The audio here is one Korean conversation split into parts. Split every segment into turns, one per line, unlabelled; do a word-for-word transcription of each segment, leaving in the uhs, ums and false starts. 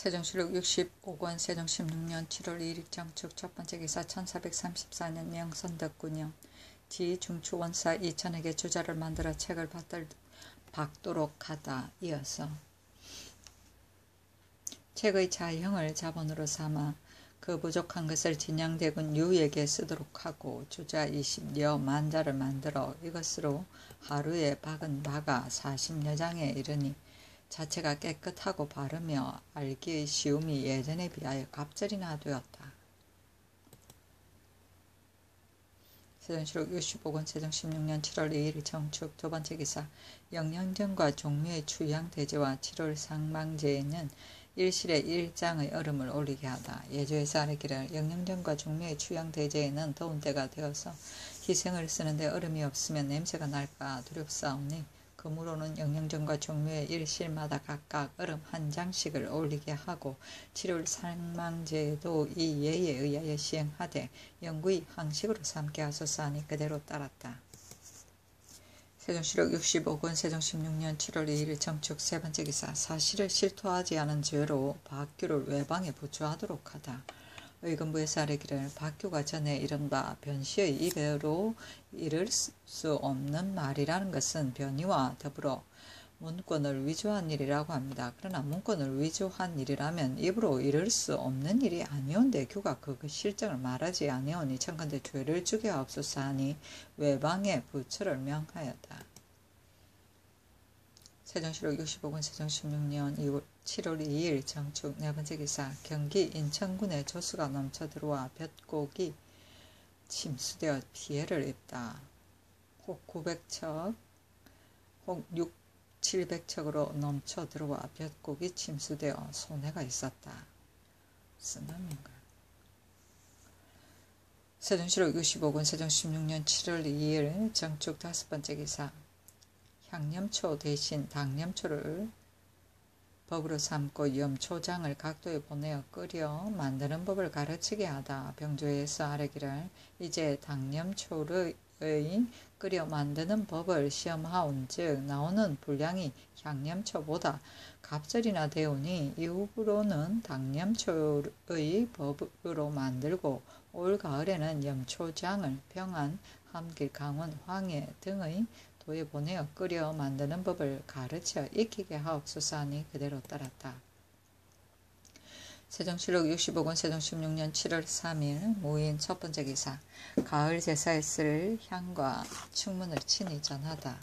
세종시록 육십오 권 세종 십육 년 칠월 이일 정축 첫번째 기사 천사백삼십사 년 명선덕구년 지 중추원사 이천에게 주자를 만들어 책을 받들, 받도록 하다. 이어서 책의 자형을 자본으로 삼아 그 부족한 것을 진양대군 유에게 쓰도록 하고 주자 이십여 만자를 만들어 이것으로 하루에 박은 바가 사십여 장에 이르니 자체가 깨끗하고 바르며 알기의 쉬움이 예전에 비하여 갑절이나 되었다. 세종시록 육십오 권 세종 십육 년 칠월 이일 정축 두번째 기사 영영전과 종묘의 추양대제와 칠월 상망제에는 일실에 일장의 얼음을 올리게 하다. 예조에서 아뢰기를 영영전과 종묘의 추양대제에는 더운 때가 되어서 희생을 쓰는데 얼음이 없으면 냄새가 날까 두렵사오니 그러므로는 영영전과 종묘의 일실마다 각각 얼음 한 장씩을 올리게 하고 칠월 상망제에도 이 예에 의하여 시행하되 영구히 항식으로 삼게 하소서 하니 그대로 따랐다. 세종시록 육십오 권 세종 십육 년 칠월 이일 정축 세번째 기사 사실을 실토하지 않은 죄로 박규를 외방에 부추하도록 하다. 의금부에서 아뢰기를 박규가 전에 이른바 변시의 입으로 이를 수 없는 말이라는 것은 변이와 더불어 문권을 위조한 일이라고 합니다. 그러나 문권을 위조한 일이라면 입으로 이를 수 없는 일이 아니온데 규가 그 실정을 말하지 아니오니 청컨대 죄를 주게 하옵소서 하니 외방에 부처를 명하였다. 세종시록 육십오 권 세종 십육 년 칠월 이일 정축 네번째 기사 경기 인천군에 조수가 넘쳐 들어와 볕곡이 침수되어 피해를 입다. 혹 구백 척, 혹 육, 칠백 척으로 넘쳐 들어와 볕곡이 침수되어 손해가 있었다. 무슨 의미인가? 세종시록 육십오 권 세종 십육 년 칠월 이일 정축 다섯번째 기사 향염초 대신 당염초를 법으로 삼고 염초장을 각도에 보내어 끓여 만드는 법을 가르치게 하다. 병조에서 아뢰기를 이제 당염초의 끓여 만드는 법을 시험하온즉 나오는 분량이 향염초보다 갑절이나 되오니 이후로는 당염초의 법으로 만들고 올 가을에는 염초장을 평안, 함길, 강원, 황해 등의 도에 보내어 끓여 만드는 법을 가르쳐 익히게 하옵소서 하니 그대로 따랐다. 세종시록 육십오 권 세종 십육 년 칠월 삼일 모인 첫번째 기사 가을 제사에 쓸 향과 충문을 친히 전하다.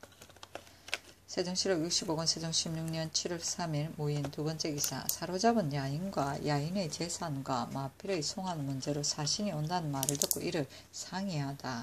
세종시록 육십오 권 세종 십육 년 칠월 삼일 모인 두번째 기사 사로잡은 야인과 야인의 재산과 마필의 송환 문제로 사신이 온다는 말을 듣고 이를 상의하다.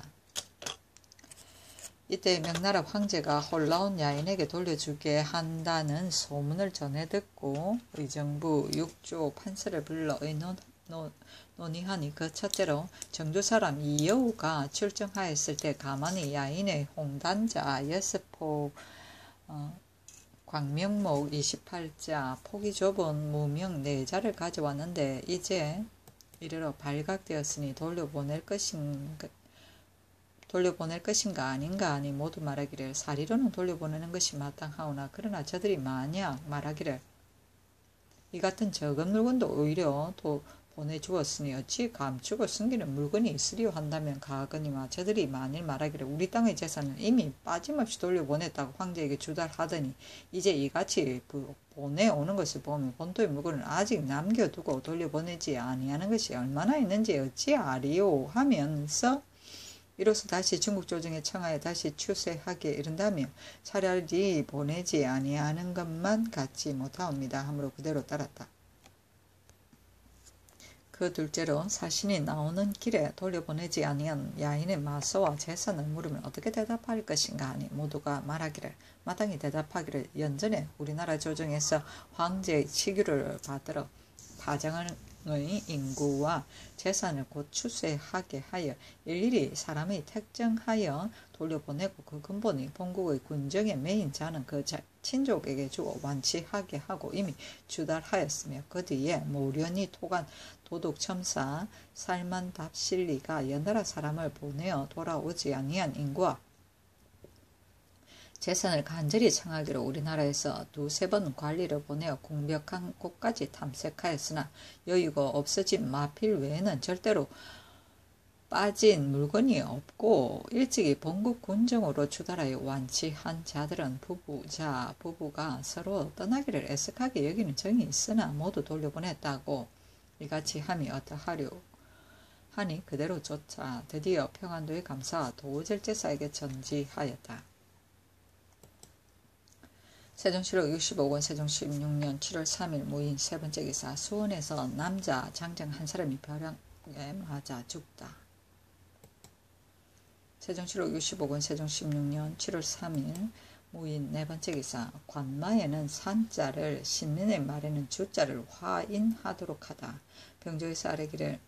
이때 명나라 황제가 홀라온 야인에게 돌려주게 한다는 소문을 전해 듣고 의정부 육조 판서를 불러 의논, 논, 논의하니 그 첫째로 정조 사람 이여우가 출정하였을 때 가만히 야인의 홍단자 여섯포 어, 광명목 이십팔자 폭이 좁은 무명 네자를 가져왔는데 이제 이르러 발각되었으니 돌려보낼 것인가 돌려보낼 것인가 아닌가 하니 모두 말하기를 사리로는 돌려보내는 것이 마땅하오나 그러나 저들이 만약 말하기를 이 같은 적은 물건도 오히려 또 보내주었으니 어찌 감추고 숨기는 물건이 있으리요 한다면 가거니와 저들이 만일 말하기를 우리 땅의 재산은 이미 빠짐없이 돌려보냈다고 황제에게 주달하더니 이제 이같이 보내오는 것을 보면 본토의 물건을 아직 남겨두고 돌려보내지 아니하는 것이 얼마나 있는지 어찌 아리요 하면서 이로써 다시 중국 조정에 청하여 다시 추세하게 이른다며 차라리 보내지 아니하는 것만 갖지 못하옵니다. 하므로 그대로 따랐다. 그 둘째로 사신이 나오는 길에 돌려보내지 아니한 야인의 마소와 재산을 물으면 어떻게 대답할 것인가 하니 모두가 말하기를 마땅히 대답하기를 연전에 우리나라 조정에서 황제의 치규를 받들어 파장을 의 인구와 재산을 곧 추세하게 하여 일일이 사람의 택정하여 돌려보내고 그 근본이 본국의 군정의 메인 자는 그 자, 친족에게 주어 완치하게 하고 이미 주달하였으며 그 뒤에 모련이 토간 도둑첨사 살만답실리가 연나라 사람을 보내어 돌아오지 아니한 인구와 재산을 간절히 청하기로 우리나라에서 두세 번 관리를 보내어 공벽한 곳까지 탐색하였으나 여유가 없어진 마필 외에는 절대로 빠진 물건이 없고 일찍이 본국 군정으로 추달하여 완치한 자들은 부부자 부부가 서로 떠나기를 애석하게 여기는 정이 있으나 모두 돌려보냈다고 이같이 함이 어떠하려 하니 그대로 쫓아 드디어 평안도의 감사와 도절제사에게 전지하였다. 세종실록 육십오 권 세종 십육 년 칠월 삼일 모인 세 번째 기사. 수원에서 남자 장정 한 사람이 벼락에 맞아 죽다. 세종실록 육십오 권 세종 십육 년 칠월 삼일 모인 네 번째 기사. 관마에는 산자를 신민의 말에는 주자를 화인하도록 하다. 병조에서 아뢰기를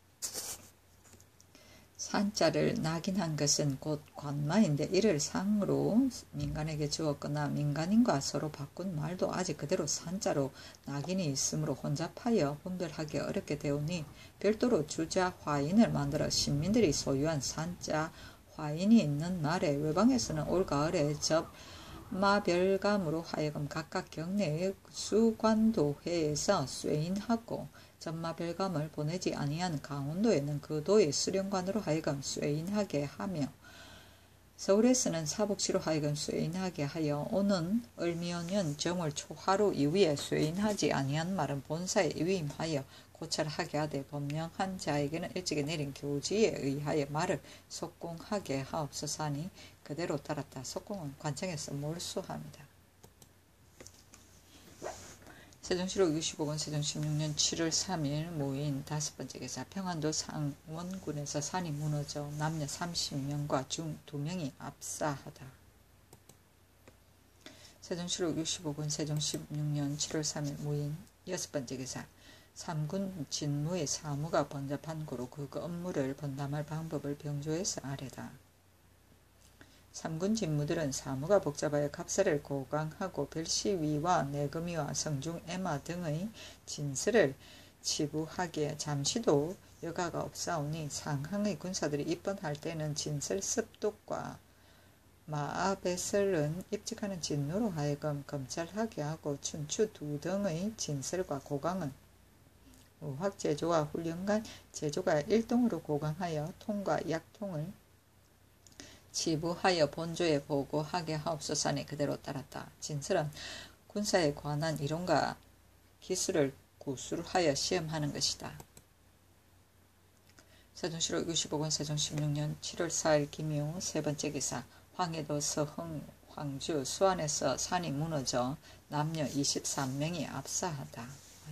산자를 낙인한 것은 곧 관마인데 이를 상으로 민간에게 주었거나 민간인과 서로 바꾼 말도 아직 그대로 산자로 낙인이 있으므로 혼잡하여 분별하기 어렵게 되오니 별도로 주자 화인을 만들어 신민들이 소유한 산자 화인이 있는 말에 외방에서는 올가을에 접마별감으로 하여금 각각 경내의 수관도회에서 쇠인하고 전마별감을 보내지 아니한 강원도에는 그 도의 수령관으로 하여금 쇠인하게 하며 서울에서는 사복시로 하여금 쇠인하게 하여 오는 을미오년 정월 초하루 이후에 쇠인하지 아니한 말은 본사에 위임하여 고찰하게 하되 법령한 자에게는 일찍이 내린 교지에 의하여 말을 속공하게 하옵소서 하니 그대로 따랐다. 속공은 관청에서 몰수합니다. 세종실록 육십오 권 세종 십육 년 칠월 삼일 모인 다섯 번째 기사. 평안도 상원군에서 산이 무너져 남녀 삼십 명과 중 두 명이 압사하다. 세종실록 육십오 권 세종 십육 년 칠월 삼일 모인 여섯 번째 기사. 삼군 진무의 사무가 번잡한 고로 그 업무를 분담할 방법을 병조에서 아뢰다. 삼군 진무들은 사무가 복잡하여 갑사를 고강하고 별시위와 내금위와 성중 애마 등의 진슬을 치부하기에 잠시도 여가가 없사오니 상항의 군사들이 입번할 때는 진슬 습독과 마아배설은 입직하는 진무로 하여금 검찰하게 하고 춘추 두 등의 진슬과 고강은 의학제조와 훈련관 제조가 일동으로 고강하여 통과 약통을 치부하여 본조에 보고하게 하옵소서 하니 그대로 따랐다. 진슬은 군사에 관한 이론과 기술을 구술하여 시험하는 것이다. 세종실록 육십오 권 세종 십육 년 칠월 사일 김효 세 번째 기사. 황해도 서흥 황주 수안에서 산이 무너져 남녀 이십삼 명이 압사하다.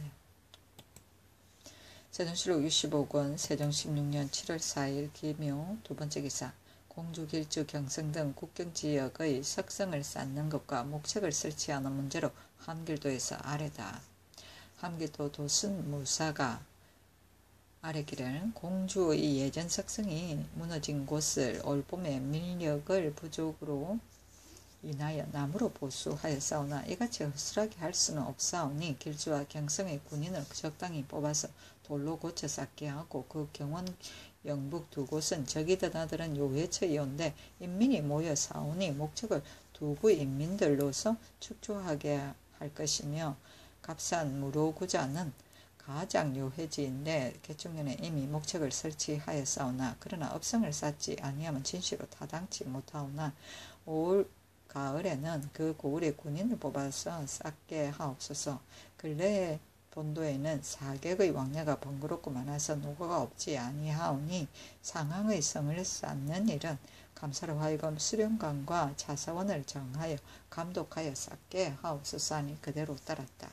세종실록 육십오 권 세종 십육 년 칠월 사일 김효 두 번째 기사. 공주, 길주, 경성 등 국경지역의 석성을 쌓는 것과 목책을 설치하는 문제로 함길도에서 아뢰다. 함길도 도순 무사가 아뢰기를 공주의 예전 석성이 무너진 곳을 올봄에 밀력을 부족으로 인하여 나무로 보수하였사오나 이같이 허술하게 할 수는 없사오니 길주와 경성의 군인을 적당히 뽑아서 돌로 고쳐 쌓게 하고 그 경원 영북 두 곳은 적이 드나드는 요회처이온데 인민이 모여 싸우니 목적을 두구 인민들로서 축조하게 할 것이며 값싼 무로구자는 가장 요회지인데 개축년에 이미 목책을 설치하였사오나 그러나 업성을 쌓지 아니하면 진시로 타당치 못하오나 올 가을에는 그 고을의 군인을 뽑아서 쌓게 하옵소서. 근래에 본도에는 사객의 왕래가 번거롭고 많아서 노고가 없지 아니하오니 상항의 성을 쌓는 일은 감사로 하여금 수령관과 차사원을 정하여 감독하여 쌓게 하옵소서 하니 그대로 따랐다.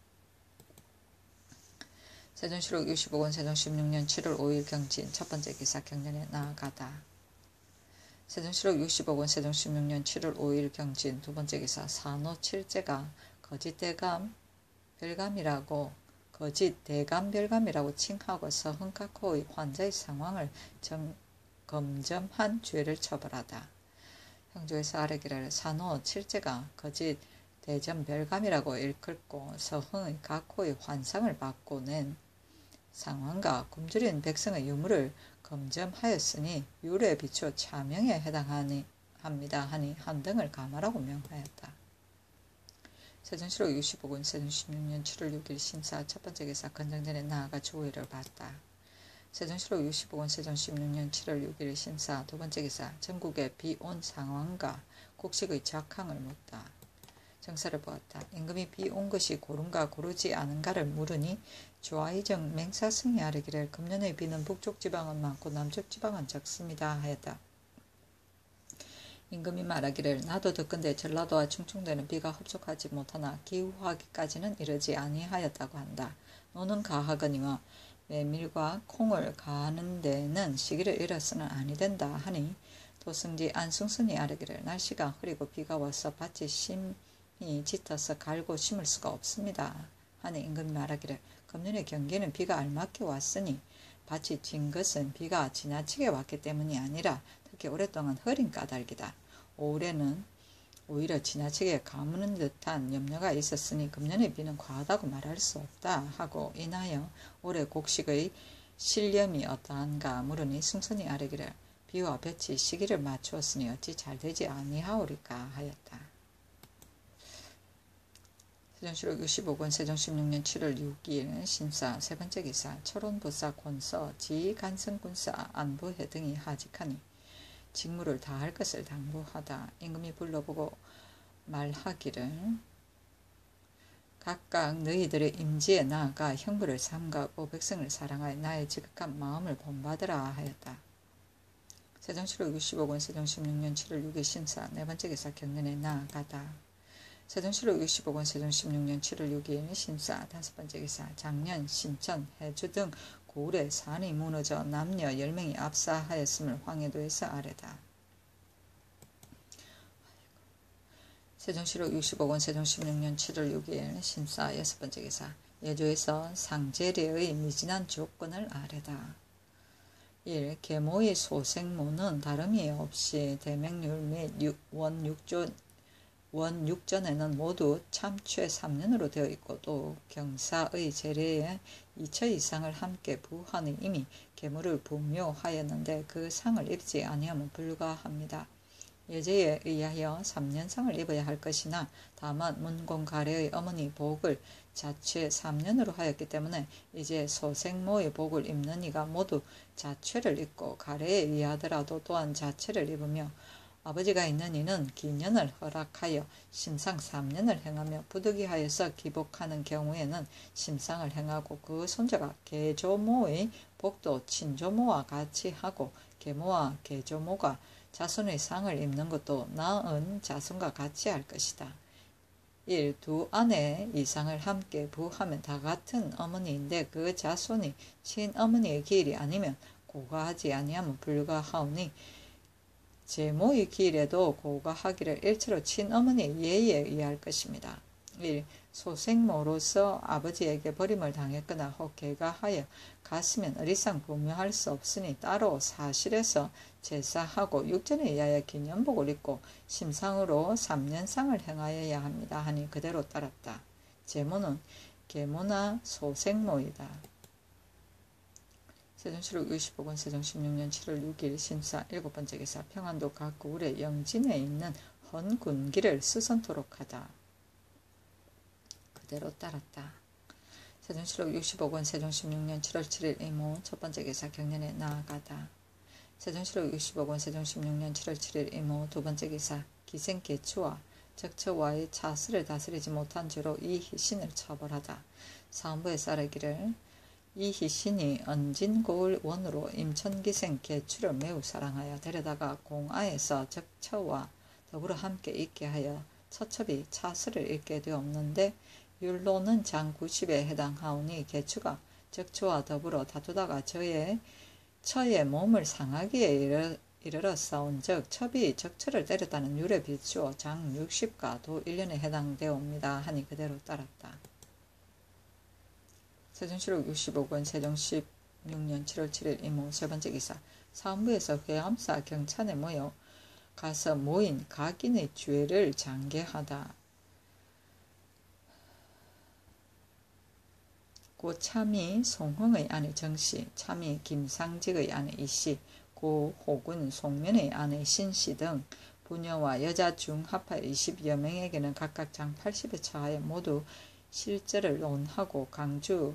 세종실록 육십오 권 세종 십육 년 칠월 오일 경진 첫 번째 기사. 경년에 나아가다. 세종실록 육십오 권 세종 십육 년 칠월 오일 경진 두 번째 기사. 산호 칠제가 거짓대감 별감이라고 거짓 대감별감이라고 칭하고 서흥각호의 환자의 상황을 정, 검점한 죄를 처벌하다. 형조에서 아뢰기를 산호 칠제가 거짓 대전별감이라고 일컫고 서흥의 각호의 환상을 받고 낸 상황과 굶주린 백성의 유무를 검점하였으니 율에 비추어 차명에 해당하니 합니다 하니 한등을 감하라고 명하였다. 세종시로 육십오 군 세종십육 년 칠월 육일 심사 첫 번째 기사 건정전에 나아가 조의를 받다. 세종시로 육십오 군 세종십육 년 칠월 육일 심사 두 번째 기사 전국의 비온 상황과 곡식의 적항을 묻다. 정사를 보았다. 임금이 비 온 것이 고른가 고르지 않은가를 물으니 조아의정 맹사승이 아뢰기를 금년의 비는 북쪽 지방은 많고 남쪽 지방은 적습니다 하였다. 임금이 말하기를 나도 듣건대 전라도와 충청도에는 비가 흡족하지 못하나 기후하기까지는 이르지 아니하였다고 한다. 노는 가하거니와 메밀과 콩을 가하는 데는 시기를 잃어서는 아니 된다 하니 도승지 안승순이 아뢰기를 날씨가 흐리고 비가 와서 밭이 심히 짙어서 갈고 심을 수가 없습니다 하니 임금이 말하기를 금년의 경기는 비가 알맞게 왔으니 밭이 진 것은 비가 지나치게 왔기 때문이 아니라 특히 오랫동안 흐린 까닭이다. 올해는 오히려 지나치게 가무는 듯한 염려가 있었으니 금년의 비는 과하다고 말할 수 없다 하고 인하여 올해 곡식의 실렴이 어떠한가 물으니 승선이 아뢰기를 비와 볕이 시기를 맞추었으니 어찌 잘되지 아니하오리까 하였다. 세종시로 육십오 군 세종십육 년 칠월 육일 심사 세 번째 기사 철원부사 권서 지간성군사 안부해 등이 하직하니 직무를 다할 것을 당부하다. 임금이 불러보고 말하기를 각각 너희들의 임지에 나아가 형부를 삼가고 백성을 사랑하여 나의 지극한 마음을 본받으라 하였다. 세종시로 육십오 군 세종십육 년 칠월 육일 심사 네 번째 기사 경연에 나아가다. 세종시로 육십오 군 세종십육 년 칠월 육일 심사 다섯 번째 기사 장년, 신천, 해주 등 고을에 산이 무너져 남녀 열 명이 압사하였음을 황해도에서 아뢰다. 세종시로 육십오 군 세종십육 년 칠월 육일 심사 여섯 번째 기사 예조에서 상제례의 미진한 조건을 아뢰다. 일. 계모의 소생모는 다름이 없이 대맹률 및 원 육조 원 육전에는 모두 참최 삼 년으로 되어 있고 또 경사의 제례에 이처 이상을 함께 부하니 이미 계모를 부묘하였는데 그 상을 입지 아니하면 불가합니다. 예제에 의하여 삼 년상을 입어야 할 것이나 다만 문공가래의 어머니 복을 자취 삼 년으로 하였기 때문에 이제 소생모의 복을 입는 이가 모두 자취를 입고 가래에 의하더라도 또한 자취를 입으며 아버지가 있는 이는 기년을 허락하여 심상 삼 년을 행하며 부득이하여서 기복하는 경우에는 심상을 행하고 그 손자가 계조모의 복도 친조모와 같이 하고 계모와 계조모가 자손의 상을 입는 것도 낳은 자손과 같이 할 것이다. 일. 두 아내 이상을 함께 부하면 다 같은 어머니인데 그 자손이 친어머니의 기일이 아니면 고가하지 아니하면 불가하오니 제모의 기일에도 고가하기를 일체로 친어머니의 예의에 의할 것입니다. 일. 소생모로서 아버지에게 버림을 당했거나 혹 개가하여 갔으면 어리상 부묘할 수 없으니 따로 사실에서 제사하고 육전에 의하여 기념복을 입고 심상으로 삼 년상을 행하여야 합니다 하니 그대로 따랐다. 제모는 계모나 소생모이다. 세종시로 육십오 군 세종십육 년 칠월 육일 심사 일곱 번째 기사 평안도 각 고을의 영진에 있는 헌군기를 수선토록 하다. 그대로 따랐다. 세종시로 육십오 군 세종십육 년 칠월 칠일 이모 첫 번째 기사 경연에 나아가다. 세종시로 육십오 군 세종십육 년 칠월 칠일 이모 두 번째 기사 기생개추와 적처와의 차스를 다스리지 못한 죄로 이희신을 처벌하다. 사헌부에 따르기를 이희신이 언진고을 원으로 임천기생 개추를 매우 사랑하여 데려다가 공아에서 적처와 더불어 함께 있게 하여 처첩이 차스를 읽게 되었는데 율로는 장 구십에 해당하오니 개추가 적초와 더불어 다투다가 저의 처의 몸을 상하기에 이르, 이르러 싸운 적 첩이 적처를 때렸다는 율에 비추어 장 육십과 도 일 년에 해당되옵니다 하니 그대로 따랐다. 세종시로 육십오 군 세종십육 년 칠월 칠일 이모 세 번째 기사 사헌부에서 회암사 경찬에 모여 가서 모인 각인의 죄를 장계하다. 고 참이 송흥의 아내 정씨, 참이 김상직의 아내 이씨, 고 호군 송면의 아내 신씨 등 부녀와 여자 중 합하여 이십여 명에게는 각각 장 팔십에 처하여 모두 실제를 논하고 강주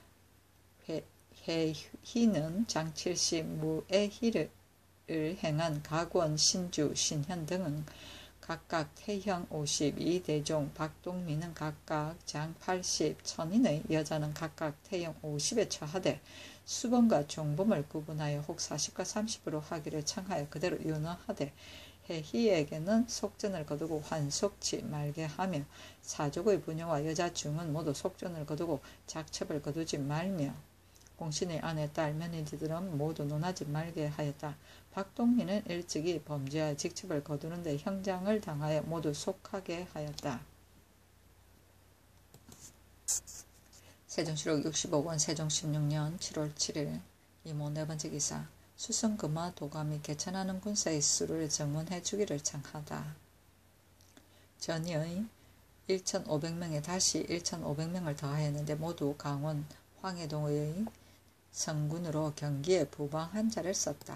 해희는 장 칠십, 무해희를 행한 가권, 신주, 신현 등은 각각 태형 오십, 이대종, 박동민은 각각 장 팔십, 천인의 여자는 각각 태형 오십에 처하되 수범과 종범을 구분하여 혹 사십과 삼십으로 하기를 청하여 그대로 윤허하되 해희에게는 속전을 거두고 환속치 말게 하며 사족의 부녀와 여자 중은 모두 속전을 거두고 작첩을 거두지 말며 공신의 아내, 딸, 며느리들은 모두 논하지 말게 하였다. 박동민은 일찍이 범죄하여 직첩을 거두는데 형장을 당하여 모두 속하게 하였다. 세종시록 육십오 권 세종 십육 년 칠월 칠일 이모 네 번째 기사 수성 금화 도감이 개천하는 군사의 수를 정문해 주기를 청하다. 전의 천오백 명에 다시 천오백 명을 더하였는데 모두 강원 황해동의 성군으로 경기에 부방한 자를 썼다.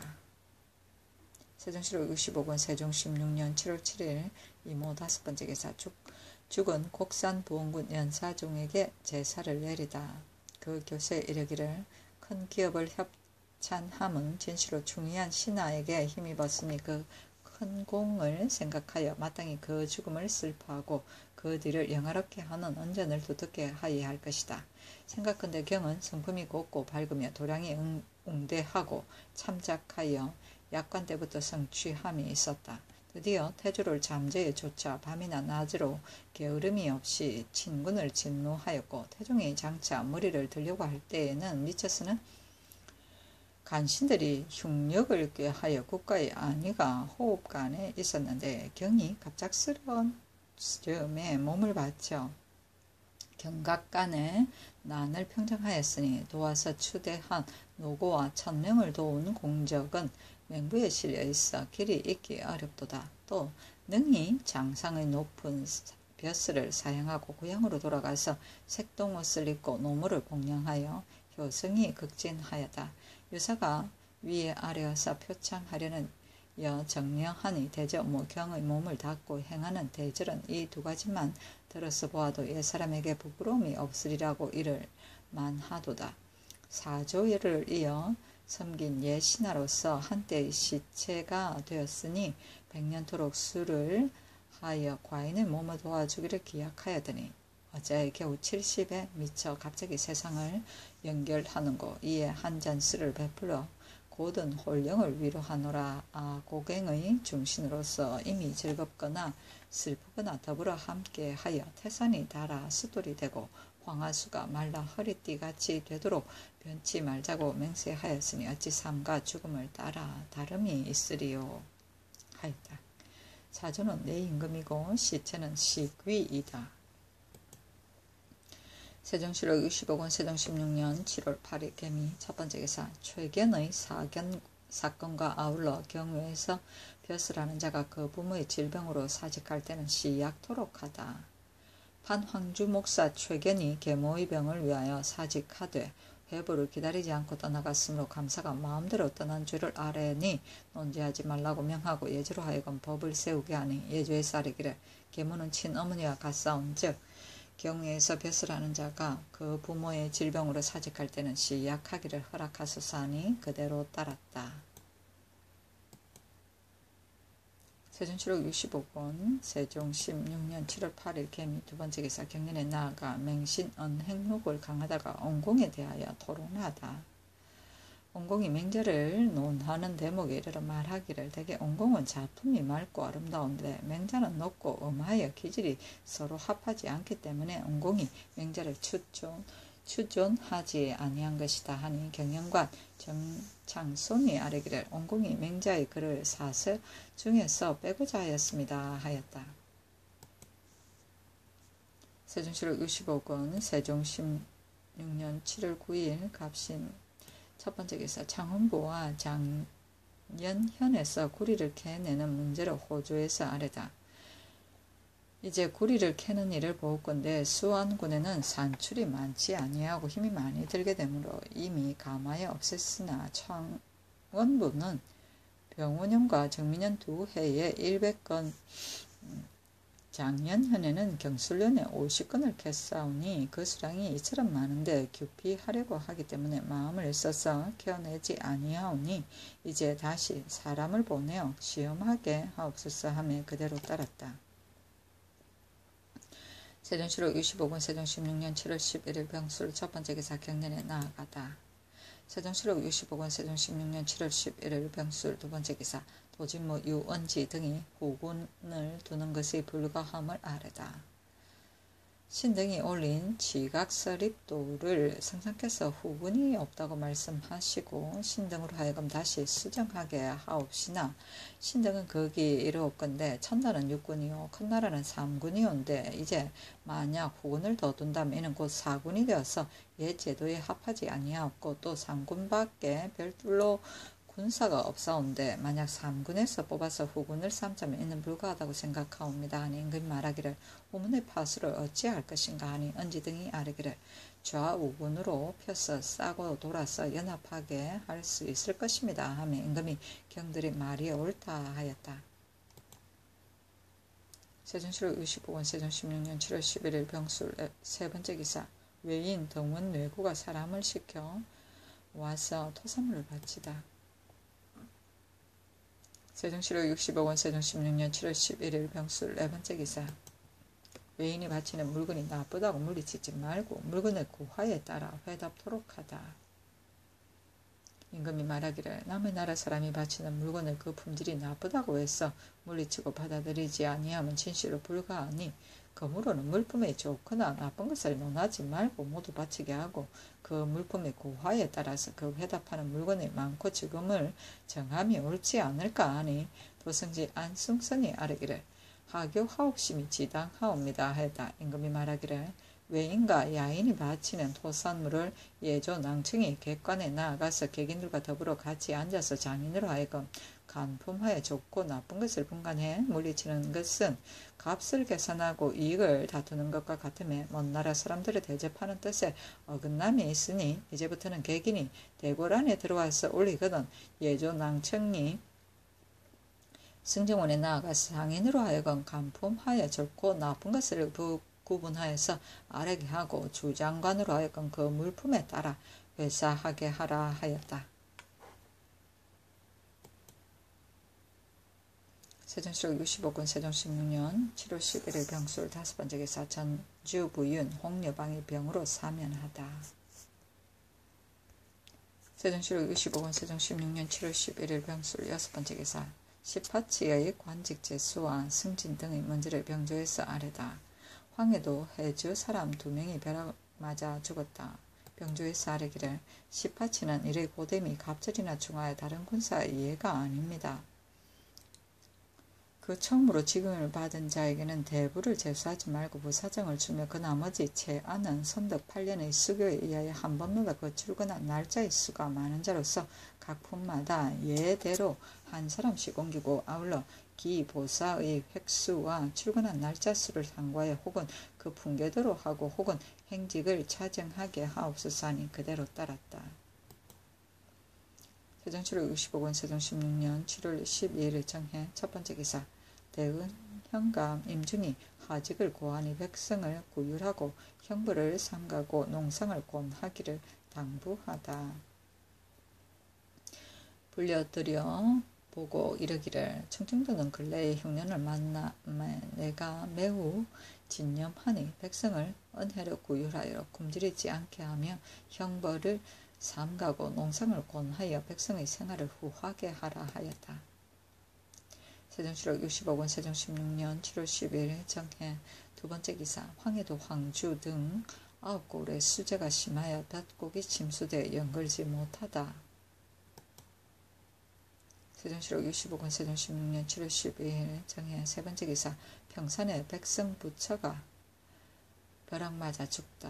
세종시록 육십오 권 세종 십육 년 칠월 칠일 이모 다섯 번째 기사 죽, 죽은 곡산 부원군 연사종에게 제사를 내리다. 그 교세에 이르기를 큰 기업을 협찬함은 진시로 중요한 신하에게 힘입었으니 그 큰 공을 생각하여 마땅히 그 죽음을 슬퍼하고 그 뒤를 영화롭게 하는 언전을 두텁게 하여야 할 것이다. 생각컨대 경은 성품이 곱고 밝으며 도량이 응, 웅대하고 참작하여 약관 때부터 성취함이 있었다. 드디어 태조를 잠재에 조차 밤이나 낮으로 게으름이 없이 친군을 진노하였고 태종이 장차 머리를 들려고 할 때에는 미처서는 간신들이 흉력을 꾀하여 국가의 안위가 호흡간에 있었는데 경이 갑작스러운 즈음에 몸을 바쳐 경각간에 난을 평정하였으니 도와서 추대한 노고와 천명을 도운 공적은 맹부에 실려 있어 길이 있기 어렵도다. 또 능히 장상의 높은 벼슬을 사양하고 고향으로 돌아가서 색동옷을 입고 노무를 복령하여 효성이 극진하였다. 유사가 위에 아래어서 표창하려는 여 정령하니 대저 모경의 몸을 닫고 행하는 대절은 이 두 가지만 들어서 보아도 옛사람에게 부끄러움이 없으리라고 이를 만하도다. 사조를 이어 섬긴 옛 신하로서 한때의 시체가 되었으니 백년토록 수를 하여 과인의 몸을 도와주기를 기약하였더니 어째 겨우 칠십에 미쳐 갑자기 세상을 연결하는고 이에 한 잔 술을 베풀어 고든 홀령을 위로하노라. 아 고갱의 중신으로서 이미 즐겁거나 슬프거나 더불어 함께하여 태산이 닳아 숫돌이 되고 황하수가 말라 허리띠같이 되도록 변치 말자고 맹세하였으니 어찌 삶과 죽음을 따라 다름이 있으리요 하였다. 사조는 내 임금이고 시체는 시귀이다. 세종시록 육십오 권 세종 십육 년 칠월 팔일 개미 첫 번째 기사 최견의 사견 사건과 아울러 경우에서 벼슬하는 자가 그 부모의 질병으로 사직할 때는 시약토록 하다. 판황주 목사 최견이 계모의 병을 위하여 사직하되 회부를 기다리지 않고 떠나갔으므로 감사가 마음대로 떠난 줄을 아뢰니 논지하지 말라고 명하고 예주로 하여금 법을 세우게 하니 예주에서 아뢰기를 계모는 친어머니와 같사온 즉 경우에서 벼슬하는 자가 그 부모의 질병으로 사직할 때는 시약하기를 허락하소서 하니 그대로 따랐다. 세종시록 육십오 권 세종 십육 년 칠월 팔일 개미 두 번째 기사 경년에 나아가 맹신 언행록을 강하다가 온공에 대하여 토론하다. 온공이 맹자를 논하는 대목에 이르러 말하기를 대개 온공은 작품이 맑고 아름다운데 맹자는 높고 음하여 기질이 서로 합하지 않기 때문에 온공이 맹자를 추존, 추존하지 아니한 것이다 하니 경영관 정창손이 아뢰기를 온공이 맹자의 글을 사서 중에서 빼고자 하였습니다 하였다. 세종시록 육십오 권 세종 십육 년 칠월 구일 갑신 첫 번째 기사 창훈부와 장연현에서 구리를 캐내는 문제로 호조에서 아래다. 이제 구리를 캐는 일을 보건대 수원군에는 산출이 많지 아니하고 힘이 많이 들게 되므로 이미 감하여 없앴으나 창원부는 병운년과 정민년 두 해에 일백 건, 작년현에는 경술년에 오십 건을 캤사오니 그 수량이 이처럼 많은데 규피하려고 하기 때문에 마음을 써서 캐어내지 아니하오니 이제 다시 사람을 보내어 시험하게 하옵소서 하며 그대로 따랐다. 세종시록 육십오 군 세종 십육 년 칠월 십일일 병술 첫 번째 기사 경년에 나아가다. 세종시록 육십오 군 세종 십육 년 칠월 십일일 병술 두 번째 기사 도진무 유언지 등이 후군을 두는 것이 불가함을 아뢰다. 신등이 올린 지각설입도를 성상께서 후군이 없다고 말씀하시고 신등으로 하여금 다시 수정하게 하옵시나 신등은 거기 이르옵건대 첫날은 육군이요 첫날은 삼군이온데 이제 만약 후군을 더 둔다면 이는 곧 사군이 되어서 옛 제도에 합하지 아니하옵고 또 삼군밖에 별도로 군사가 없사온데 만약 삼군에서 뽑아서 후군을 삼자면 이는 불가하다고 생각하옵니다 하니 임금이 말하기를 후문의 파수를 어찌할 것인가 하니 언지 등이 아뢰기를 좌우군으로 펴서 싸고 돌아서 연합하게 할 수 있을 것입니다 하며 임금이 경들이 말이 옳다 하였다. 세종시록 육십오 군 세종 십육 년 칠월 십일일 병술 세 번째 기사 외인 등원 외구가 사람을 시켜 와서 토산물을 바치다. 세종시록 육십오 군 세종 십육 년 칠월 십일일 병술 네 번째 기사 외인이 바치는 물건이 나쁘다고 물리치지 말고 물건의 고화에 따라 회답토록 하다. 임금이 말하기를 남의 나라 사람이 바치는 물건을 그 품질이 나쁘다고 해서 물리치고 받아들이지 아니하면 진실로 불가하니 그러므로는 물품이 좋거나 나쁜 것을 논하지 말고 모두 바치게 하고 그 물품의 고화에 따라서 그 회답하는 물건이 많고 지금을 정함이 옳지 않을까 하니 도성지 안승선이 아뢰기를 하교하옵심이 지당하옵니다 하였다. 임금이 말하기를 외인과 야인이 바치는 토산물을 예조 낭청이 객관에 나아가서 객인들과 더불어 같이 앉아서 장인으로 하여금 간품하여 좋고 나쁜 것을 분간해 물리치는 것은 값을 계산하고 이익을 다투는 것과 같으며 먼 나라 사람들을 대접하는 뜻에 어긋남이 있으니 이제부터는 객인이 대궐 안에 들어와서 올리거든 예조 낭청이 승정원에 나아가서 장인으로 하여금 간품하여 좋고 나쁜 것을 부, 구분하여서 아뢰게 하고 주장관으로 하여금 그 물품에 따라 회사하게 하라 하였다. 세종시록 육십오 군 세종 십육 년 칠월 십일일 병술 다섯 번째 기사 전주부윤 홍여방이 병으로 사면하다. 세종시록 육십오 군 세종 십육 년 칠월 십일일 병술 여섯 번째 기사 십하치의 관직 제수와 승진 등의 먼지를 병조에서 아뢰다. 황해도 해주 사람 두 명이 벼락 맞아 죽었다. 병조에서 아뢰기를 십하치는 이의 고됨이 갑절이나 중하여 다른 군사의 이해가 아닙니다. 그 처음으로 직응을 받은 자에게는 대부를 제수하지 말고 부사정을 주며 그 나머지 채안은 선덕 팔 년의 수교에 의하여 한 번마다 그 출근한 날짜의 수가 많은 자로서 각 품마다 예대로 한 사람씩 옮기고 아울러 기 보사의 획수와 출근한 날짜 수를 상고하여 혹은 그 분계대로 하고 혹은 행직을 차정하게 하옵소서 하니 그대로 따랐다. 세종시록 육십오 군 세종 십육 년 칠월 십이일 정해 첫 번째 기사 대은 현감 임중이 하직을 고하니 백성을 구휼하고 형벌을 삼가고 농상을 권하기를 당부하다. 불려들여 보고 이르기를 청정도는 근래에 흉년을 만나 내가 매우 진념하니 백성을 은혜로 구휼하여 굶주리지 않게 하며 형벌을 삼가고 농상을 권하여 백성의 생활을 후하게 하라 하였다. 세종시록 육십오 군 세종 십육 년 칠월 십일 정해 두 번째 기사 황해도 황주 등 아홉 곳의 수재가 심하여 볕곡이 침수되어 연걸지 못하다. 세종시록 육십오 군 세종 십육 년 칠월 십이일 정해 세 번째 기사 평산의 백성 부처가 벼락 맞아 죽다.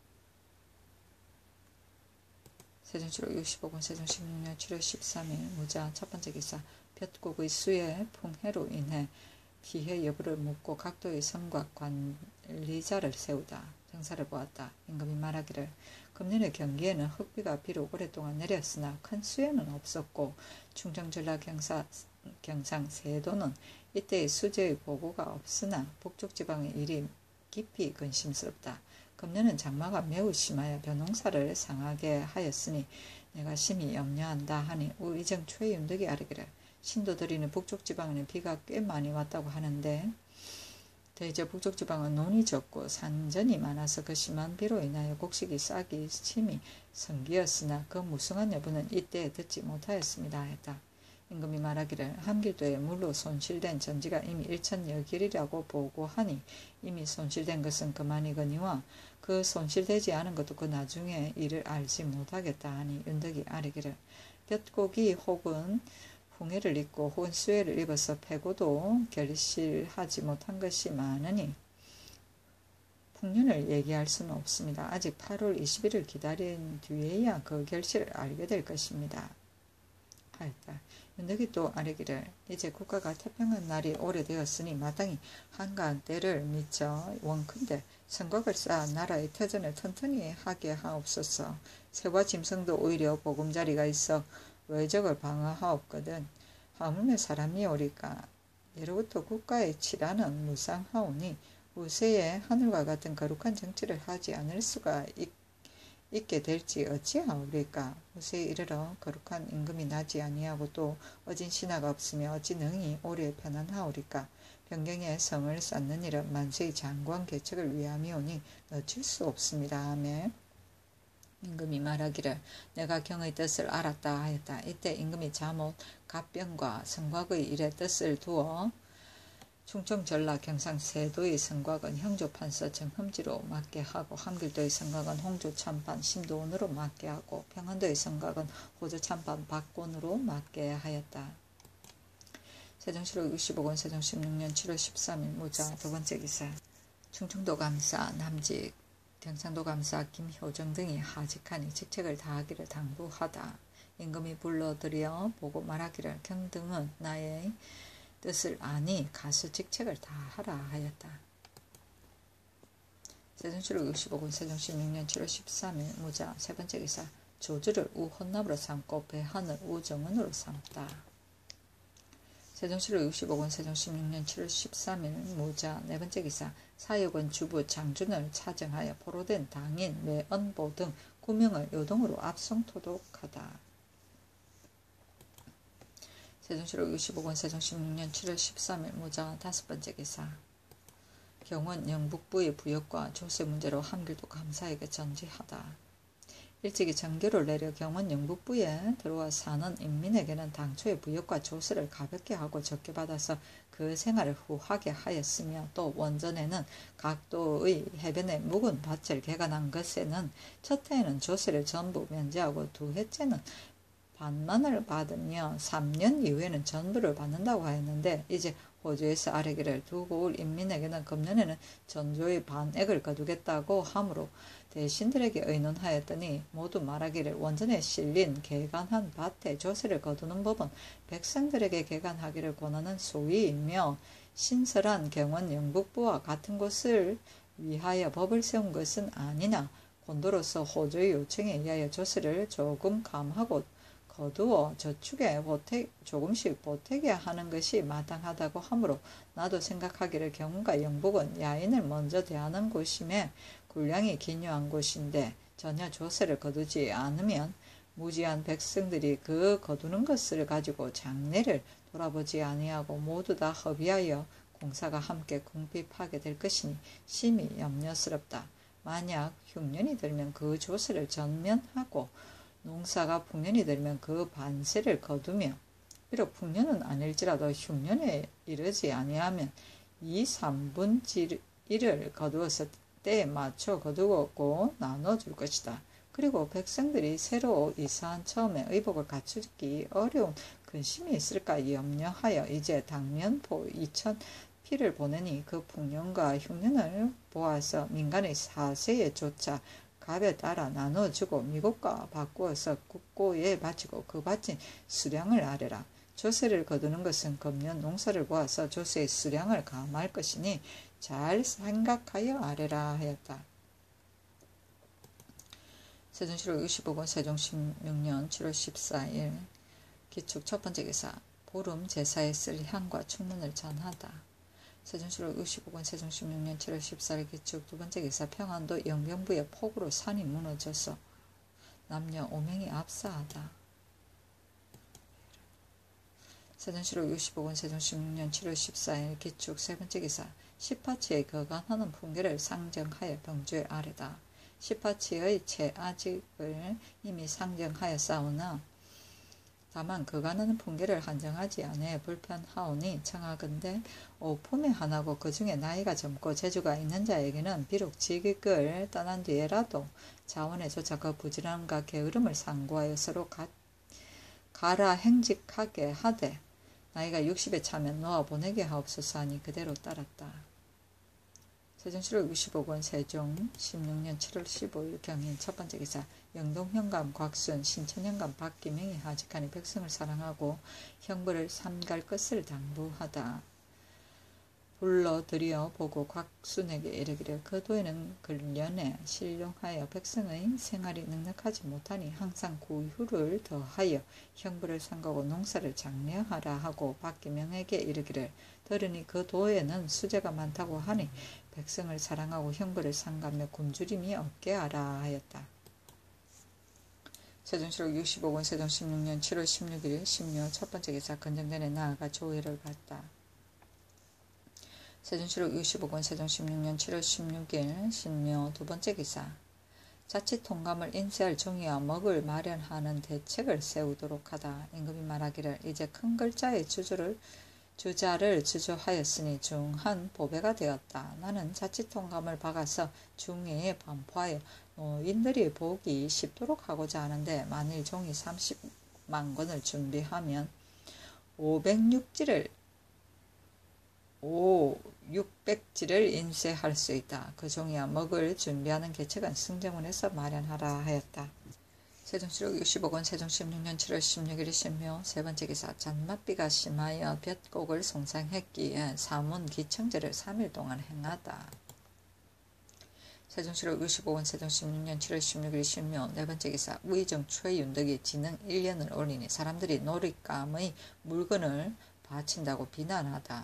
세종시록 육십오 군 세종 십육 년 칠월 십삼일 무자 첫 번째 기사 볕곡의 수의 풍해로 인해 피해 여부를 묻고 각도의 선과 관리자를 세우다. 경사를 보았다. 임금이 말하기를 금년의 경기에는 흑비가 비록 오랫동안 내렸으나 큰 수해는 없었고 충청전라 경사, 경상 세도는 이때의 수재의 보고가 없으나 북쪽지방의 일이 깊이 근심스럽다. 금년은 장마가 매우 심하여 벼농사를 상하게 하였으니 내가 심히 염려한다 하니 우의정 최윤덕이 아뢰기를 신도들이는 북쪽지방에는 비가 꽤 많이 왔다고 하는데 대저 북쪽지방은 논이 적고 산전이 많아서 그 심한 비로 인하여 곡식이 싹이 심히 성기였으나 그 무성한 여부는 이때 듣지 못하였습니다 했다. 임금이 말하기를 함길도에 물로 손실된 전지가 이미 일천여 길이라고 보고하니 이미 손실된 것은 그만이거니와 그 손실되지 않은 것도 그 나중에 이를 알지 못하겠다 하니 윤덕이 아뢰기를 볕곡이 혹은 풍해를 입고 혹은 수해를 입어서 패고도 결실하지 못한 것이 많으니 풍년을 얘기할 수는 없습니다. 아직 팔월 이십일을 기다린 뒤에야 그 결실을 알게 될 것입니다. 하였다. 윤덕이 또 아뢰기를 이제 국가가 태평한 날이 오래되었으니 마땅히 한강 때를 미쳐 원컨대 성곽을 쌓아 나라의 터전을 튼튼히 하게 하옵소서. 새와 짐승도 오히려 보금자리가 있어 외적을 방어하옵거든. 하물며 사람이 오리까 예로부터 국가의 치라는 무상하오니 우세에 하늘과 같은 거룩한 정치를 하지 않을 수가 있, 있게 될지 어찌하오리까. 우세에 이르러 거룩한 임금이 나지 아니하고 또 어진 신하가 없으며 어찌 능히 오래 편안하오리까. 변경에 성을 쌓는 일은 만세의 장관 개척을 위함이오니 놓칠 수 없습니다 하며 임금이 말하기를 내가 경의 뜻을 알았다 하였다. 이때 임금이 잠옷 갑병과 성곽의 일에 뜻을 두어 충청 전라 경상 세도의 성곽은 형조 판서 정흠지로 맡게 하고 함길도의 성곽은 홍조 참판 심도원으로 맡게 하고 평안도의 성곽은 호조 참판 박곤으로 맡게 하였다. 세종실록 육십오 권 세종 십육 년 칠월 십삼일 무자 두 번째 기사 충청도 감사 남직 경상도 감사 김효정 등이 하직하니 직책을 다하기를 당부하다. 임금이 불러들여 보고 말하기를 경등은 나의 뜻을 아니 가서 직책을 다하라 하였다. 세종실록 육십오 권 세종 십육 년 칠월 십삼일 무자 세 번째 기사 조주를 우헌납으로 삼고 배한을 우정은으로 삼다. 세종실록 육십오 권 세종 십육 년 칠월 십삼일 무자 네 번째 기사 사역원 주부 장준을 차정하여 포로된 당인 매언보 등 구명을 요동으로 압송토독하다. 세종실록 육십오 권 세종 십육 년 칠월 십삼일 무자 다섯 번째 기사 경원 영북부의 부역과 조세 문제로 함길도 감사에게 전지하다. 일찍이 정교를 내려 경원 영북부에 들어와 사는 인민에게는 당초의 부역과 조세를 가볍게 하고 적게 받아서 그 생활을 후하게 하였으며 또 원전에는 각도의 해변에 묵은 밭을 개간한 것에는 첫 해에는 조세를 전부 면제하고 두 해째는 반만을 받으며 삼 년 이후에는 전부를 받는다고 하였는데 이제 호주에서 아뢰기를 두고 올 인민에게는 금년에는 전조의 반액을 거두겠다고 하므로 대신들에게 의논하였더니 모두 말하기를 원전에 실린 개간한 밭에 조세를 거두는 법은 백성들에게 개간하기를 권하는 소위이며 신설한 경원 영북부와 같은 곳을 위하여 법을 세운 것은 아니나 곤도로서 호주의 요청에 의하여 조세를 조금 감하고 거두어 저축에 보태, 조금씩 보태게 하는 것이 마땅하다고 하므로 나도 생각하기를 경원과 영북은 야인을 먼저 대하는 곳임에 군량이 기묘한 곳인데 전혀 조세를 거두지 않으면 무지한 백성들이 그 거두는 것을 가지고 장래를 돌아보지 아니하고 모두 다 허비하여 공사가 함께 궁핍하게 될 것이니 심히 염려스럽다. 만약 흉년이 들면 그 조세를 전면하고 농사가 풍년이 들면 그 반세를 거두며 비록 풍년은 아닐지라도 흉년에 이르지 아니하면 이 삼분의 일을 거두어서 때에 맞춰 거두고 나눠줄 것이다. 그리고 백성들이 새로 이사한 처음에 의복을 갖추기 어려운 근심이 있을까 염려하여 이제 당면포 이천 피를 보내니 그 풍년과 흉년을 보아서 민간의 사세에 조차 갑에 따라 나눠주고 미국과 바꾸어서 국고에 바치고 그 바친 수량을 아뢰라. 조세를 거두는 것은 금년 농사를 보아서 조세의 수량을 감할 것이니 잘 생각하여 아뢰라 하였다. 세종시로 육십억 원 세종 십육 년 칠월 십사일 기축 첫 번째 기사 보름 제사에 쓸 향과 충문을 전하다. 세종시로 육십억 원 세종 십육 년 칠월 십사일 기축 두 번째 기사 평안도 영경부의 폭우로 산이 무너져서 남녀 오명이 압사하다. 세종시로 육십억 원 세종 십육 년 칠월 십사일 기축 세 번째 기사 십하치의 거간하는 풍계를 상정하여 병주의 아래다. 십하치의 채아직을 이미 상정하였사오나 다만 거간하는 풍계를 한정하지 않아 불편하오니 청하건대 오품에 하나고 그 중에 나이가 젊고 재주가 있는 자에게는 비록 직을 떠난 뒤에라도 자원에 조차 그 부지런함과 게으름을 상고하여 서로 가, 가라 행직하게 하되 나이가 육십에 차면 놓아 보내게 하옵소서 하니 그대로 따랐다. 세종시로 육십억 원 세종 십육 년 칠월 십오일 경인 첫 번째 기사 영동현감 곽순 신천현감 박기명이 하직하니 백성을 사랑하고 형벌을 삼갈 것을 당부하다. 불러들여 보고 곽순에게 이르기를 그 도에는 근련에 신령하여 백성의 생활이 넉넉하지 못하니 항상 구휴를 더하여 형벌을 삼가고 농사를 장려하라 하고 박기명에게 이르기를 들으니 그 도에는 수재가 많다고 하니 백성을 사랑하고 형벌을 삼가며 굶주림이 없게 하라 하였다. 세종시로 육십억 원 세종 십육 년 칠월 십육일 신묘 첫 번째 기사 건정전에 나아가 조회를 갔다. 세종시로 육십억 원 세종 십육 년 칠월 십육일 신묘 두 번째 기사 자칫 통감을 인쇄할 종이와 먹을 마련하는 대책을 세우도록 하다. 임금이 말하기를 이제 큰 글자의 주주를 주자를 주조하였으니 중한 보배가 되었다. 나는 자칫 통감을 박아서 중회에 반포하여 노인들이 보기 쉽도록 하고자 하는데 만일 종이 삼십만 권을 준비하면 오백육지를 오, 육백지를 인쇄할 수 있다. 그 종이와 먹을 준비하는 계책은 승정원에서 마련하라 하였다. 세종시로 육십억 원 세종 십육 년 칠월 십육일 신묘 세 번째 기사 잔맛비가 심하여 볕곡을 송상했기에 사문 기청제를 삼일 동안 행하다. 세종시로 육십억 원 세종 십육 년 칠월 십육일 신묘 네 번째 기사 우의정 최윤덕이 지능 일 년을 올리니 사람들이 놀잇감의 물건을 바친다고 비난하다.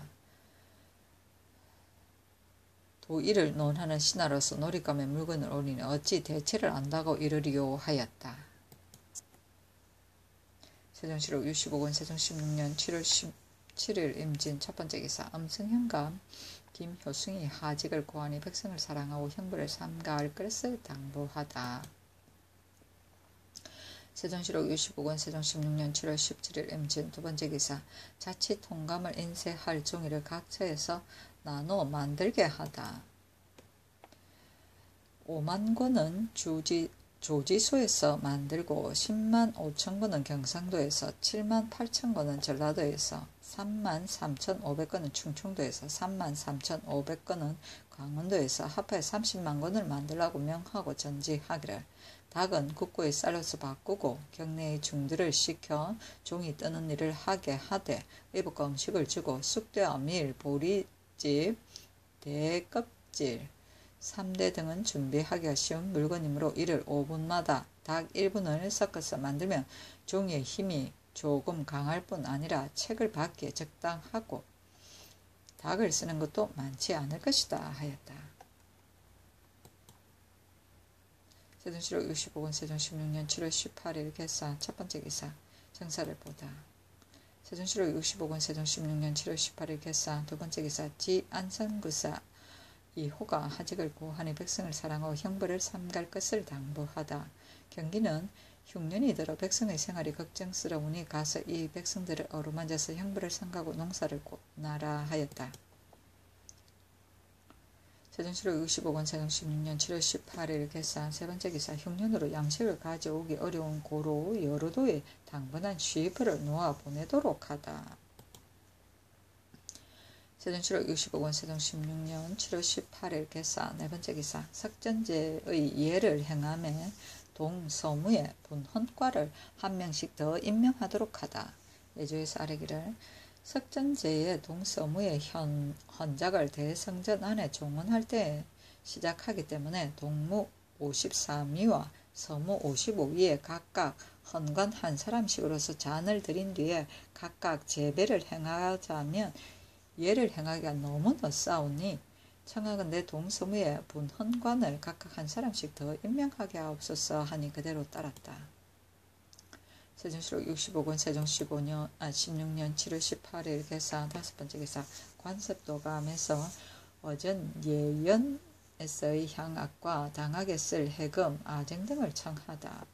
또 이를 논하는 신하로서 놀잇감의 물건을 올리니 어찌 대체를 안다고 이르리요 하였다. 세종시로 육십억 원 세종 십육 년 칠월 십칠일 임진 첫 번째 기사 음성현감 김효승이 하직을 고하니 백성을 사랑하고 형벌을 삼가할 것을 당부하다. 세종시로 육십억 원 세종 십육 년 칠월 십칠일 임진 두 번째 기사 자칫 통감을 인쇄할 종이를 각처에서 나눠 만들게 하다. 오만 권은 주지, 조지소에서 만들고 십만 오천 권은 경상도에서 칠만 팔천 권은 전라도에서 삼만 삼천오백 권은 충청도에서 삼만 삼천오백 권은 강원도에서 합하여 삼십만 권을 만들라고 명하고 전지하기를 닭은 국고에 쌀로서 바꾸고 경내의 중들을 시켜 종이 뜨는 일을 하게 하되 의복과 음식을 주고 쑥대와 밀, 보리집, 대껍질, 삼대 등은 준비하기가 쉬운 물건이므로 이를 오 분마다 닭 일 분을 섞어서 만들면 종이의 힘이 조금 강할 뿐 아니라 책을 받기에 적당하고 닭을 쓰는 것도 많지 않을 것이다 하였다. 세종시로 육십억 원 세종 십육 년 칠월 십팔일 개사 첫 번째 기사 정사를 보다. 세종시로 육십억 원 세종 십육 년 칠월 십팔일 개사 두 번째 기사 지 안성구사 이호가 하직을 고하니 백성을 사랑하고 형벌을 삼갈 것을 당부하다. 경기는 흉년이 들어 백성의 생활이 걱정스러우니 가서 이 백성들을 어루만져서 형벌을 삼가고 농사를 나라 하였다. 세종시로 육십억 원 세종 십육 년 칠월 십팔일 개사 세 번째 기사 흉년으로 양식을 가져오기 어려운 고로 여러 도에 당분한 쉬프를 놓아 보내도록 하다. 세종시로 육십억 원 세종 십육 년 칠월 십팔일 개사 네 번째 기사 석전제의 예를 행함에 동서무에 분헌과를 한 명씩 더 임명하도록 하다. 예조에서 아뢰기를 석전제의 동서무의 현, 헌작을 대성전 안에 종언할 때 시작하기 때문에 동무 오십삼위와 서무 오십오 위에 각각 헌관 한 사람씩으로서 잔을 드린 뒤에 각각 제배를 행하자면 예를 행하기가 너무나 싸우니 청하건대 동서무에 분헌관을 각각 한 사람씩 더 임명하게 하옵소서 하니 그대로 따랐다. 세종시록 육십오 권 세종 십오 년, 아, 십육 년 칠월 십팔일 개사 다섯 번째 개사 관습도감에서 어전 예연에서의 향악과 당하게 쓸 해금, 아쟁 등을 청하다.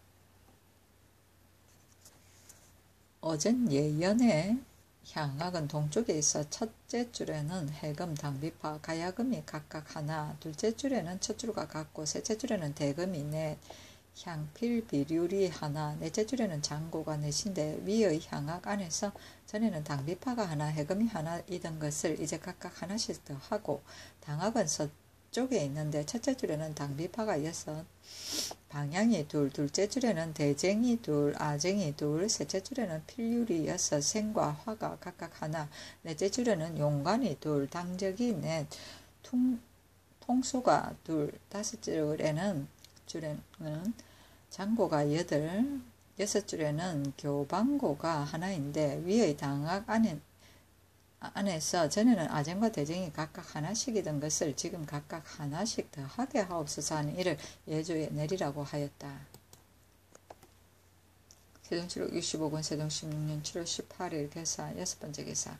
어전 예연의 향악은 동쪽에 있어 첫째 줄에는 해금, 당비파, 가야금이 각각 하나, 둘째 줄에는 첫 줄과 같고 셋째 줄에는 대금이 넷, 향필, 비률이 하나, 넷째 줄에는 장고가 넷인데 위의 향악 안에서 전에는 당비파가 하나, 해금이 하나이던 것을 이제 각각 하나씩 더 하고 당악은 서쪽에 있는데 첫째 줄에는 당비파가 여섯, 방향이 둘, 둘째 줄에는 대쟁이 둘, 아쟁이 둘, 셋째 줄에는 필률이 여섯, 생과 화가 각각 하나, 넷째 줄에는 용관이 둘, 당적이 넷, 통, 통수가 둘, 다섯 줄에는 줄에는 장고가 여덟, 여섯 줄에는 교방고가 하나인데 위의 당악 안에 안에서 전에는 아쟁과 대쟁이 각각 하나씩이던 것을 지금 각각 하나씩 더 하게 하옵소서 하는 이를 예조에 내리라고 하였다. 세종시록 육십오 권 세종 십육 년 칠월 십팔일 개사 여섯 번째 개사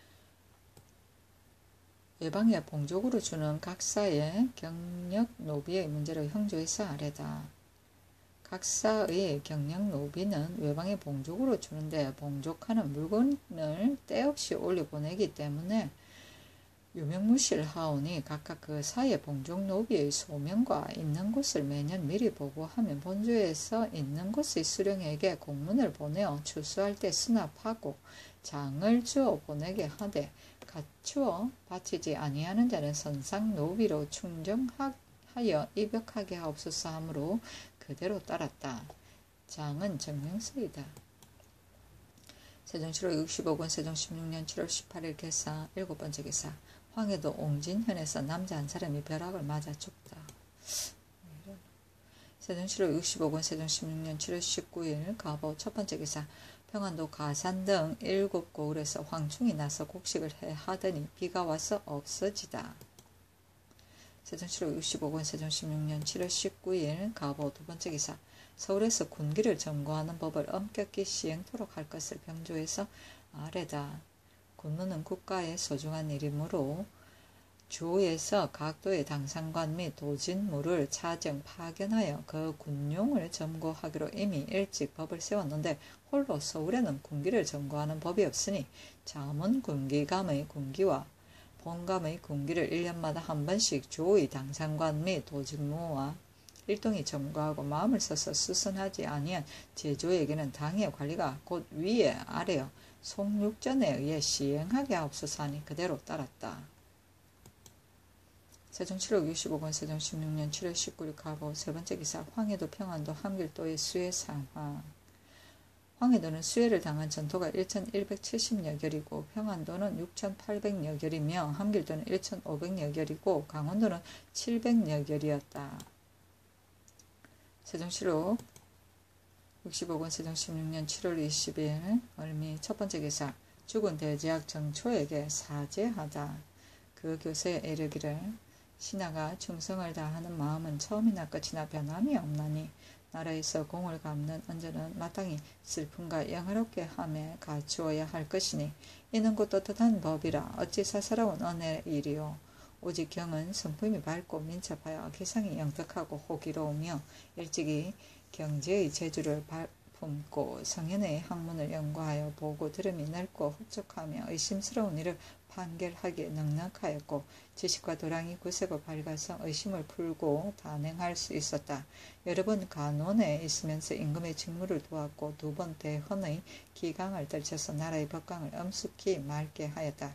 외방에 봉족으로 주는 각사의 경력 노비의 문제를 형조해서 아래다. 각사의 경력 노비는 외방에 봉족으로 주는데 봉족하는 물건을 때없이 올려보내기 때문에 유명무실하오니 각각 그 사이에 봉족 노비의 소명과 있는 곳을 매년 미리 보고하면 본조에서 있는 곳의 수령에게 공문을 보내어 추수할 때 수납하고 장을 주어 보내게 하되 갖추어 바치지 아니하는 자는 선상 노비로 충정하여 입역하게 하옵소서 하므로 그대로 따랐다. 장은 정명서이다. 세종시록 육십오 권 세종 십육 년 칠월 십팔일 개사 일곱 번째 개사 황해도 옹진현에서 남자 한 사람이 벼락을 맞아 죽다. 세종시록 육십오 권 세종 십육 년 칠월 십구일 가보 첫 번째 개사 평안도 가산 등 일곱 고을에서 황충이 나서 곡식을 해 하더니 비가 와서 없어지다. 세종시록 육십오 권 세종 십육 년 칠월 십구일 가보 두 번째 기사 서울에서 군기를 점거하는 법을 엄격히 시행토록 할 것을 병조해서 아래다. 군무는 국가의 소중한 일이므로 주에서 각도의 당상관 및 도진무를 차정 파견하여 그 군용을 점거하기로 이미 일찍 법을 세웠는데 홀로 서울에는 군기를 점거하는 법이 없으니 자문 군기감의 군기와 본감의 군기를 일 년마다 한 번씩 조의 당상관 및 도직무와 일동이 점거하고 마음을 써서 수선하지 아니한 제조에게는 당의 관리가 곧 위에 아래여 송육전에 의해 시행하게 하옵소서 하니 그대로 따랐다. 세종시록 육십오 권 세종 십육 년 칠월 십구일 가보 세 번째 기사 황해도 평안도 함길도의 수해 상황. 황해도는 수해를 당한 전토가 천백칠십여 결이고 평안도는 육천팔백여 결이며 함길도는 천오백여 결이고 강원도는 칠백여 결이었다. 세종시록 육십오 권 세종 십육 년 칠월 이십일 을미 첫 번째 기사 죽은 대제학 정초에게 사죄하다. 그 교세에 이르기를 신하가 충성을 다하는 마음은 처음이나 끝이나 변함이 없나니 나라에서 공을 갚는 언제는 마땅히 슬픔과 영화롭게 함에 갖추어야 할 것이니 이는 곧 떳떳한 법이라 어찌 사사로운 은혜의 일이요 오직 경은 성품이 밝고 민첩하여 기상이 영특하고 호기로우며 일찍이 경제의 재주를 품고 성현의 학문을 연구하여 보고 들음이 넓고 흡족하며 의심스러운 일을 판결하기에 넉넉하였고 지식과 도량이 굳세고 밝아서 의심을 풀고 단행할 수 있었다. 여러 번 간원에 있으면서 임금의 직무를 도왔고 두 번 대헌의 기강을 떨쳐서 나라의 법강을 엄숙히 맑게 하였다.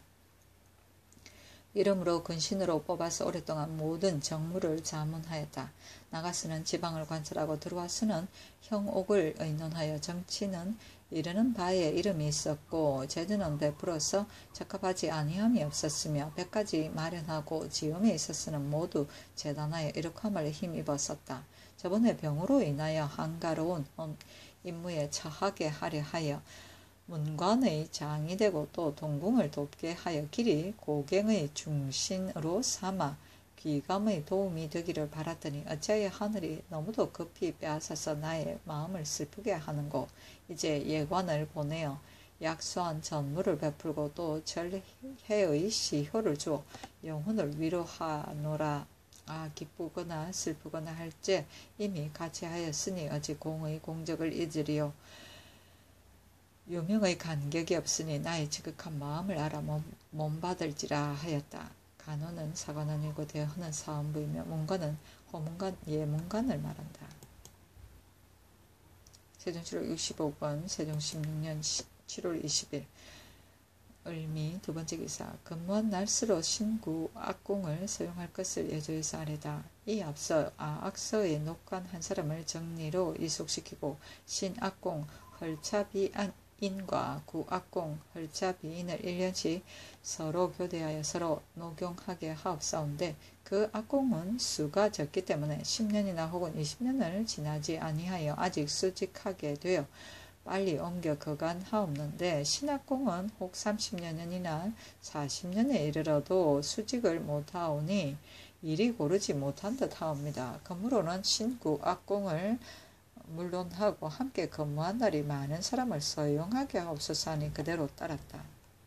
이러므로 근신으로 뽑아서 오랫동안 모든 정무를 자문하였다. 나가서는 지방을 관찰하고 들어와서는 형옥을 의논하여 정치는 이르는 바에 이름이 있었고 제도는 베풀어서 적합하지 아니함이 없었으며 백가지 마련하고 지음에 있어서는 모두 재단하여 이룩함을 힘입었었다. 저번에 병으로 인하여 한가로운 임무에 처하게 하려 하여 문관의 장이 되고 또 동궁을 돕게 하여 길이 고갱의 중심으로 삼아 귀감의 도움이 되기를 바랐더니 어찌하여 하늘이 너무도 급히 빼앗아서 나의 마음을 슬프게 하는고. 이제 예관을 보내어 약소한 전무를 베풀고 또 절해의 시효를 주어 영혼을 위로하노라. 아, 기쁘거나 슬프거나 할지 이미 같이 하였으니 어찌 공의 공적을 잊으리요. 유명의 간격이 없으니 나의 지극한 마음을 알아 몸받을지라 하였다. 간호는 사관원이고 대헌은 사원부이며 문관은 호문관, 예문관을 말한다. 세종실록 육십오 권 세종 십육 년 칠월 이십일 을미 두 번째 기사. 근무한 날수로 신구 악공을 서용할 것을 예조에서 아래다. 이 앞서 아, 악서의 녹관 한 사람을 정리로 이속시키고 신악공 헐차비인과 구악공 헐차비인을 일 년씩 서로 교대하여 서로 녹용하게 하옵사온데 그 악공은 수가 적기 때문에 십 년이나 혹은 이십 년을 지나지 아니하여 아직 수직하게 되어 빨리 옮겨 거간하옵는데 신악공은 혹 삼십 년이나 사십 년에 이르러도 수직을 못하오니 일이 고르지 못한 듯 하옵니다. 그러므로는 신구 악공을 물론하고 함께 근무한 날이 많은 사람을 서용하게 하옵소서 하니 그대로 따랐다.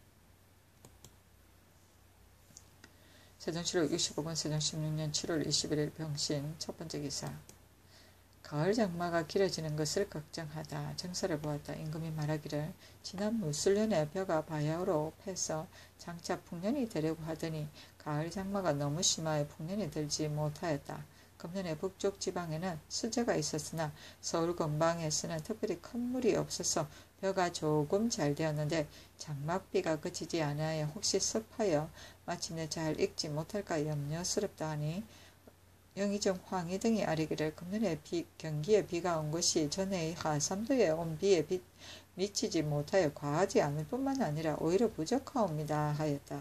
세종실록 육십오 권 세종 십육 년 칠월 이십일일 병신 첫 번째 기사. 가을 장마가 길어지는 것을 걱정하다 정사를 보았다. 임금이 말하기를 지난 무술년에 벼가 바야흐로 패서 장차 풍년이 되려고 하더니 가을 장마가 너무 심하여 풍년이 들지 못하였다. 금년에 북쪽 지방에는 수재가 있었으나 서울 근방에서는 특별히 큰 물이 없어서 벼가 조금 잘 되었는데 장막비가 그치지 않아야 혹시 습하여 마침내 잘 익지 못할까 염려스럽다 하니 영의정 황희 등이 아뢰기를 금년에 비, 경기에 비가 온 것이 전해의 하삼도에 온 비에 비, 미치지 못하여 과하지 않을 뿐만 아니라 오히려 부족하옵니다 하였다.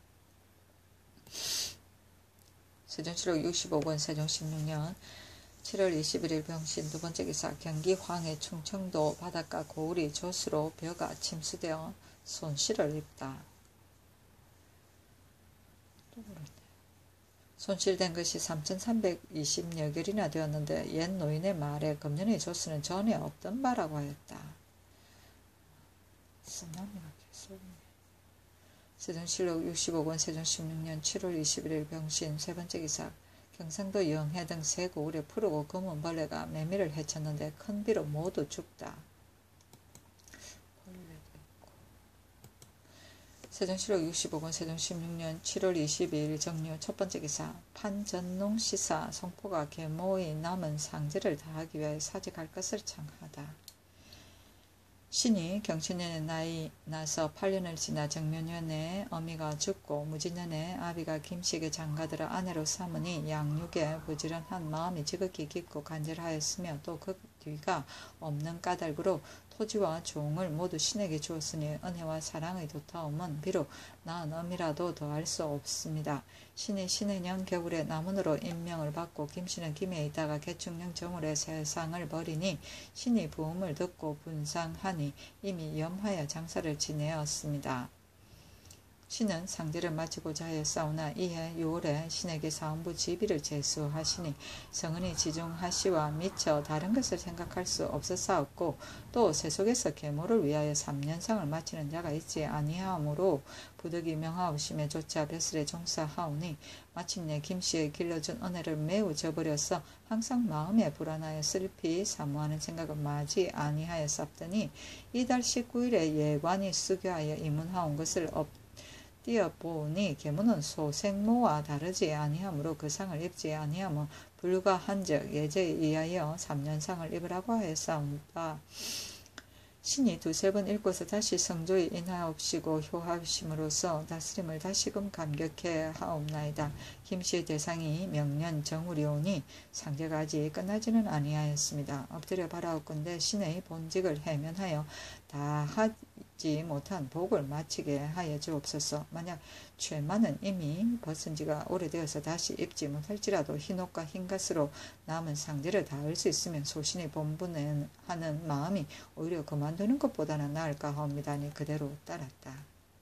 세종실록 육십오 권 세종 십육 년 칠월 이십일일 병신 두 번째 기사. 경기 황해 충청도 바닷가 고을이 조수로 벼가 침수되어 손실을 입다. 또 그렇다. 손실된 것이 삼천삼백이십여 결이나 되었는데 옛 노인의 말에 금년의 조수는 전에 없던 바라고 하였다. 쓰나미가 계속. 세종실록 육십오 권 세종 십육 년 칠월 이십일일 병신 세 번째 기사. 경상도 영해 등 세 고을에 푸르고 검은 벌레가 매미를 해쳤는데 큰 비로 모두 죽다. 세종실록 육십오 권 세종 십육 년 칠월 이십이일 정류 첫 번째 기사. 판전농 시사 송포가 계모의 남은 상제를 다하기 위하여 사직할 것을 청하다. 신이 경신년에 나이 나서 팔 년을 지나 정묘년에 어미가 죽고 무진년에 아비가 김씨에게 장가들어 아내로 삼으니 양육에 부지런한 마음이 지극히 깊고 간절하였으며 또 그 뒤가 없는 까닭으로 토지와 종을 모두 신에게 주었으니 은혜와 사랑의 도타움은 비록 낳은 어미라도 더할 수 없습니다. 신이 신해년 겨울에 남원으로 임명을 받고 김씨는 김해에 있다가 개축년 정월에 세상을 버리니 신이 부음을 듣고 분상하니 이미 염하여 장사를 지내었습니다. 신은 상제를 마치고자 하였사오나 이해 유월에 신에게 사원부 지비를 제수하시니 성은이 지중하시와 미처 다른 것을 생각할 수 없었사옵고 또 세속에서 계모를 위하여 삼 년상을 마치는 자가 있지 아니하므로 부득이 명하옵심에 조차 벼슬에 종사하오니 마침내 김씨의 길러준 은혜를 매우 저버려서 항상 마음에 불안하여 슬피 사모하는 생각은 마지 아니하였사옵더니 이달 십구일에 예관이 수교하여 입문하온 것을 업 띄어보니 계모는 소생모와 다르지 아니하므로 그 상을 입지 아니하며 불가한즉 예제에 의하여 삼 년상을 입으라고 하였사옵니다. 신이 두세 번 읽고서 다시 성조에 인하옵시고 효하심으로써 다스림을 다시금 감격해 하옵나이다. 김씨의 대상이 명년 정월이오니 상제가 아직 끝나지는 아니하였습니다. 엎드려 바라옵건대 신의 본직을 해면하여 다 입지 못한 복을 마치게 하여 주옵소서. 만약 죄만은 이미 벗은 지가 오래되어서 다시 입지 못할지라도 흰옷과 흰갓으로 남은 상대를 닿을 수 있으면 소신이 본분은 하는 마음이 오히려 그만두는 것보다는 나을까 하옵니다니 그대로 따랐다.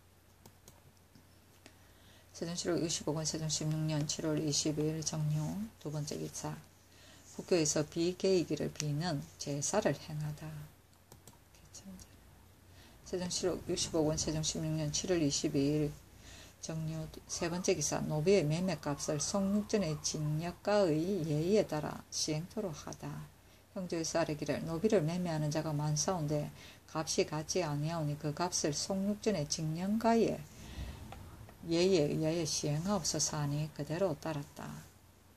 세종시록 육십오 권 세종 십육 년 칠월 이십일 정료 두 번째 기사. 국교에서 비계이기를 비는 제사를 행하다. 세종시록 육십오 권 세종 십육 년 칠월 이십이일 정료 세 번째 기사. 노비의 매매값을 송육전의 징역가의 예의에 따라 시행토록 하다. 형조에서 아뢰기를 노비를 매매하는 자가 많사온데 값이 같지 아니하오니 그 값을 송육전의 징역가의 예의에 의하여 시행하옵소서 하니 그대로 따랐다.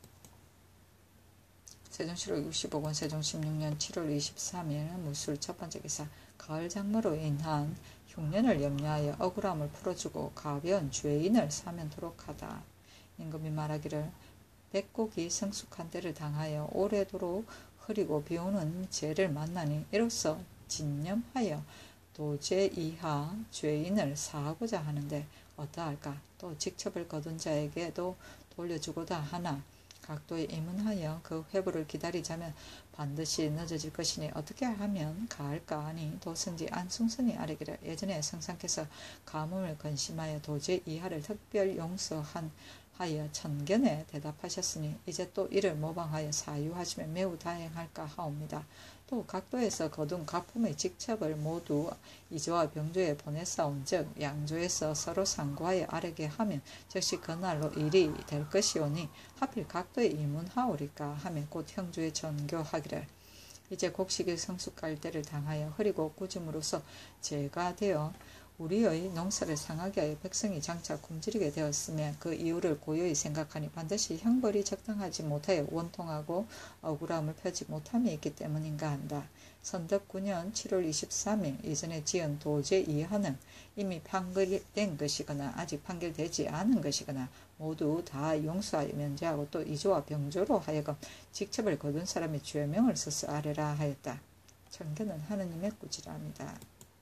세종시록 육십오 권 세종 십육 년 칠월 이십삼일 무술 첫 번째 기사. 가을 장마로 인한 흉년을 염려하여 억울함을 풀어주고 가벼운 죄인을 사면토록 하다. 임금이 말하기를 백곡이 성숙한 때를 당하여 오래도록 흐리고 비오는 죄를 만나니 이로써 진념하여 도제 이하 죄인을 사하고자 하는데 어떠할까. 또 직첩을 거둔 자에게도 돌려주고자 하나 각도에 입문하여 그 회부를 기다리자면 반드시 늦어질 것이니 어떻게 하면 가할까 하니 도승지 안숭선이 아뢰기를 예전에 성상께서 가뭄을 근심하여 도제 이하를 특별 용서한 하여 천견에 대답하셨으니 이제 또 이를 모방하여 사유하시면 매우 다행할까 하옵니다. 또 각도에서 거둔 가품의 직첩을 모두 이조와 병조에 보내싸운 즉 양조에서 서로 상고하여 아뢰게 하면 즉시 그날로 일이 될 것이오니 하필 각도에 이문하오리까 하며 곧 형조에 전교하기를 이제 곡식이 성숙할 때를 당하여 흐리고 꾸짐으로써 죄가 되어 우리의 농사를 상하게 하여 백성이 장차 굶주리게 되었으며 그 이유를 고요히 생각하니 반드시 형벌이 적당하지 못하여 원통하고 억울함을 펴지 못함이 있기 때문인가 한다. 선덕 구 년 칠월 이십삼일 이전에 지은 도제 이하는 이미 판결된 것이거나 아직 판결되지 않은 것이거나 모두 다 용서하여 면제하고 또 이조와 병조로 하여금 직첩을 거둔 사람의 죄명을 써서 아뢰라 하였다. 천견은 하느님의 꾸지람이다.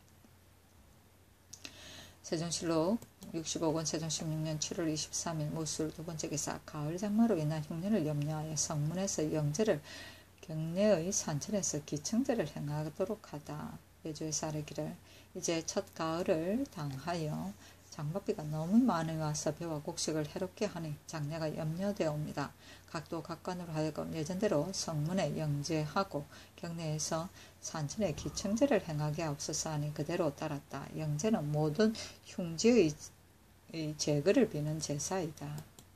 세종실록 육십오 권 세종 십육 년 칠월 이십삼일 무술 두 번째 기사. 가을 장마로 인한 흉년을 염려하여 성문에서 영제를 경내의 산천에서 기청제를 행하도록 하다. 예조에서 아뢰기를 이제 첫 가을을 당하여 장맛비가 너무 많이 와서 벼와 곡식을 해롭게 하니 장래가 염려되옵니다. 각도 각관으로 하여금 예전대로 성문에 영제하고 경내에서 산천에 기청제를 행하게 하옵소서 하니 그대로 따랐다. 영제는 모든 흉지의 제거를 비는 제사이다.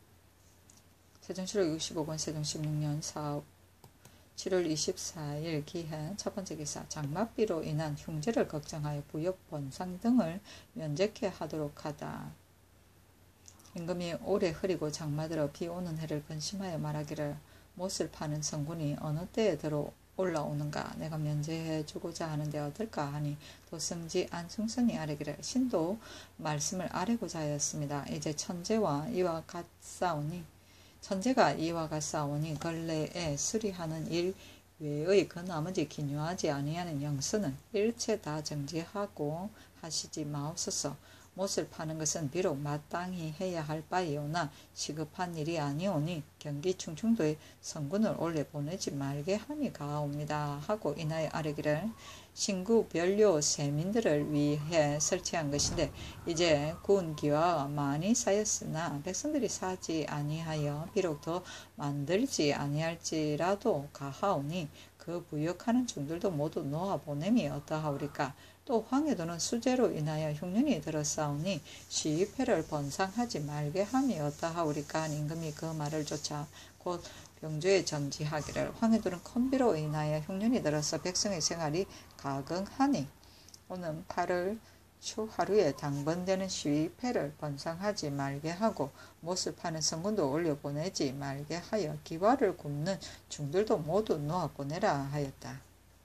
세종시록 육십오 권 세종 십육 년 칠월 이십사일 기해 첫 번째 기사. 장맛비로 인한 흉제를 걱정하여 부역 본상 등을 면제케 하도록 하다. 임금이 오래 흐리고 장마들어 비 오는 해를 근심하여 말하기를 못을 파는 성군이 어느 때에 들어 올라오는가 내가 면제해 주고자 하는데 어떨까 하니 도승지 안숭선이 아뢰기를 신도 말씀을 아뢰고자 하였습니다. 이제 천재와 이와 같사오니 천재가 이와 같사오니 근래에 수리하는 일 외의 그 나머지 기묘하지 아니하는 영수는 일체 다 정지하고 하시지 마옵소서. 못을 파는 것은 비록 마땅히 해야 할 바이오나 시급한 일이 아니오니 경기 충청도에 성군을 올려 보내지 말게 함이 가옵니다 하고 인하여 아뢰기를 신구 변료 세민들을 위해 설치한 것인데 이제 군기와 많이 쌓였으나 백성들이 사지 아니하여 비록 더 만들지 아니할지라도 가하오니 그 부역하는 종들도 모두 놓아 보냄이 어떠하오리까. 또 황해도는 수재로 인하여 흉년이 들었사오니 시위패를 번상하지 말게 함이 어떠하오리까 하니 임금이 그 말을 쫓아 곧 병조에 전지하기를 황해도는 컨비로 인하여 흉년이 들어서 백성의 생활이 가긍하니 오는 팔월 초 하루에 당번되는 시위패를 번상하지 말게 하고 못을 파는 성군도 올려보내지 말게 하여 기와를 굽는 중들도 모두 놓아보내라 하였다.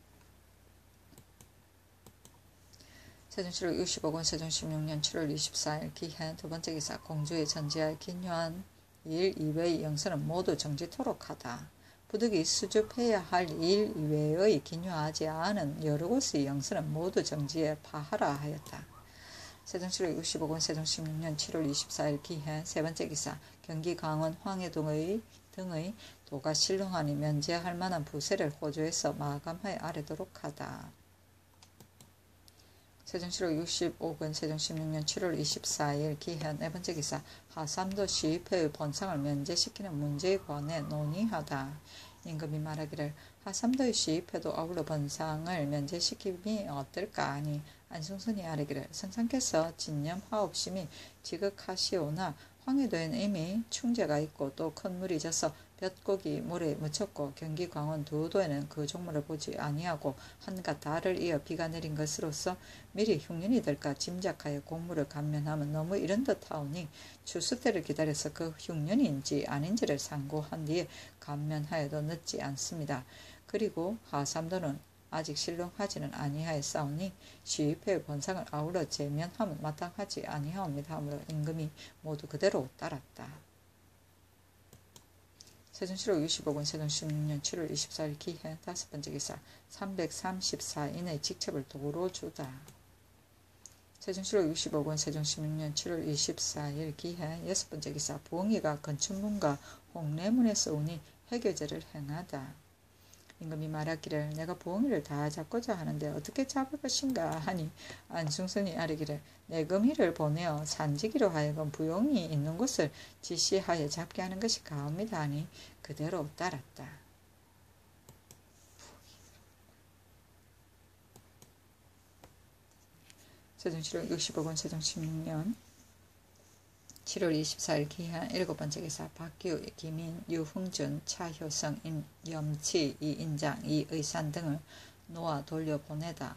세종시록 육십오 권 세종 십육 년 칠월 이십사일 기해 두 번째 기사. 공주에 전지할 기묘한 일 이외의 영서는 모두 정지토록 하다. 부득이 수줍해야 할 일 이외의 기묘하지 않은 여러 곳의 영수는 모두 정지에 파하라 하였다. 세종시로 육십오 권 세종십육 년 칠월 이십사일 기해 세 번째 기사 경기 강원 황해동의 등의 도가 신령하니 면제할 만한 부세를 호조해서 마감하여 아래도록 하다. 세종시로 육십오 권 세종십육 년 칠월 이십사일 기해 네 번째 기사 하삼도 시의회의 본상을 면제시키는 문제에 관해 논의하다. 임금이 말하기를 하삼도의 시의회도 아울러 본상을 면제시킴이 어떨까 하니 안승선이 아뢰기를 성상께서 진념 화옵심이 지극하시오나 황해도에는 이미 충제가 있고 또 큰 물이 져서 볕곡이 물에 묻혔고 경기 강원 두 도에는 그 종물을 보지 아니하고 한갓 달을 이어 비가 내린 것으로서 미리 흉년이 될까 짐작하여 곡물을 감면하면 너무 이른 듯하오니 추수 때를 기다려서 그 흉년인지 아닌지를 상고한 뒤에 감면하여도 늦지 않습니다. 그리고 하삼도는 아직 신령하지는 아니하였사오니 시의회의 본상을 아울러 제면하면 마땅하지 아니하옵니다 하므로 임금이 모두 그대로 따랐다. 세종시로 육십오 권 세종십육 년 칠월 이십사일 기해 다섯 번째 기사 삼백삼십사인의 직첩을 도로 주다. 세종시로 육십오 권 세종십육 년 칠월 이십사일 기해 여섯 번째 기사 부엉이가 건춘문과 홍례문에서 오니 해교제를 행하다. 임금이 말하기를 내가 부엉이를 다 잡고자 하는데 어떻게 잡을 것인가 하니 안승선이 아뢰기를 내금희를 보내어 산지기로 하여금 부엉이 있는 곳을 지시하여 잡게 하는 것이 가옵니다 하니 그대로 따랐다. 세종시로 육십오 권 세종십육 년 칠월 이십사일 기한 일곱 번째 기사 박규, 김인, 유흥준, 차효성, 인, 염치, 이인장, 이의산 등을 놓아 돌려보내다.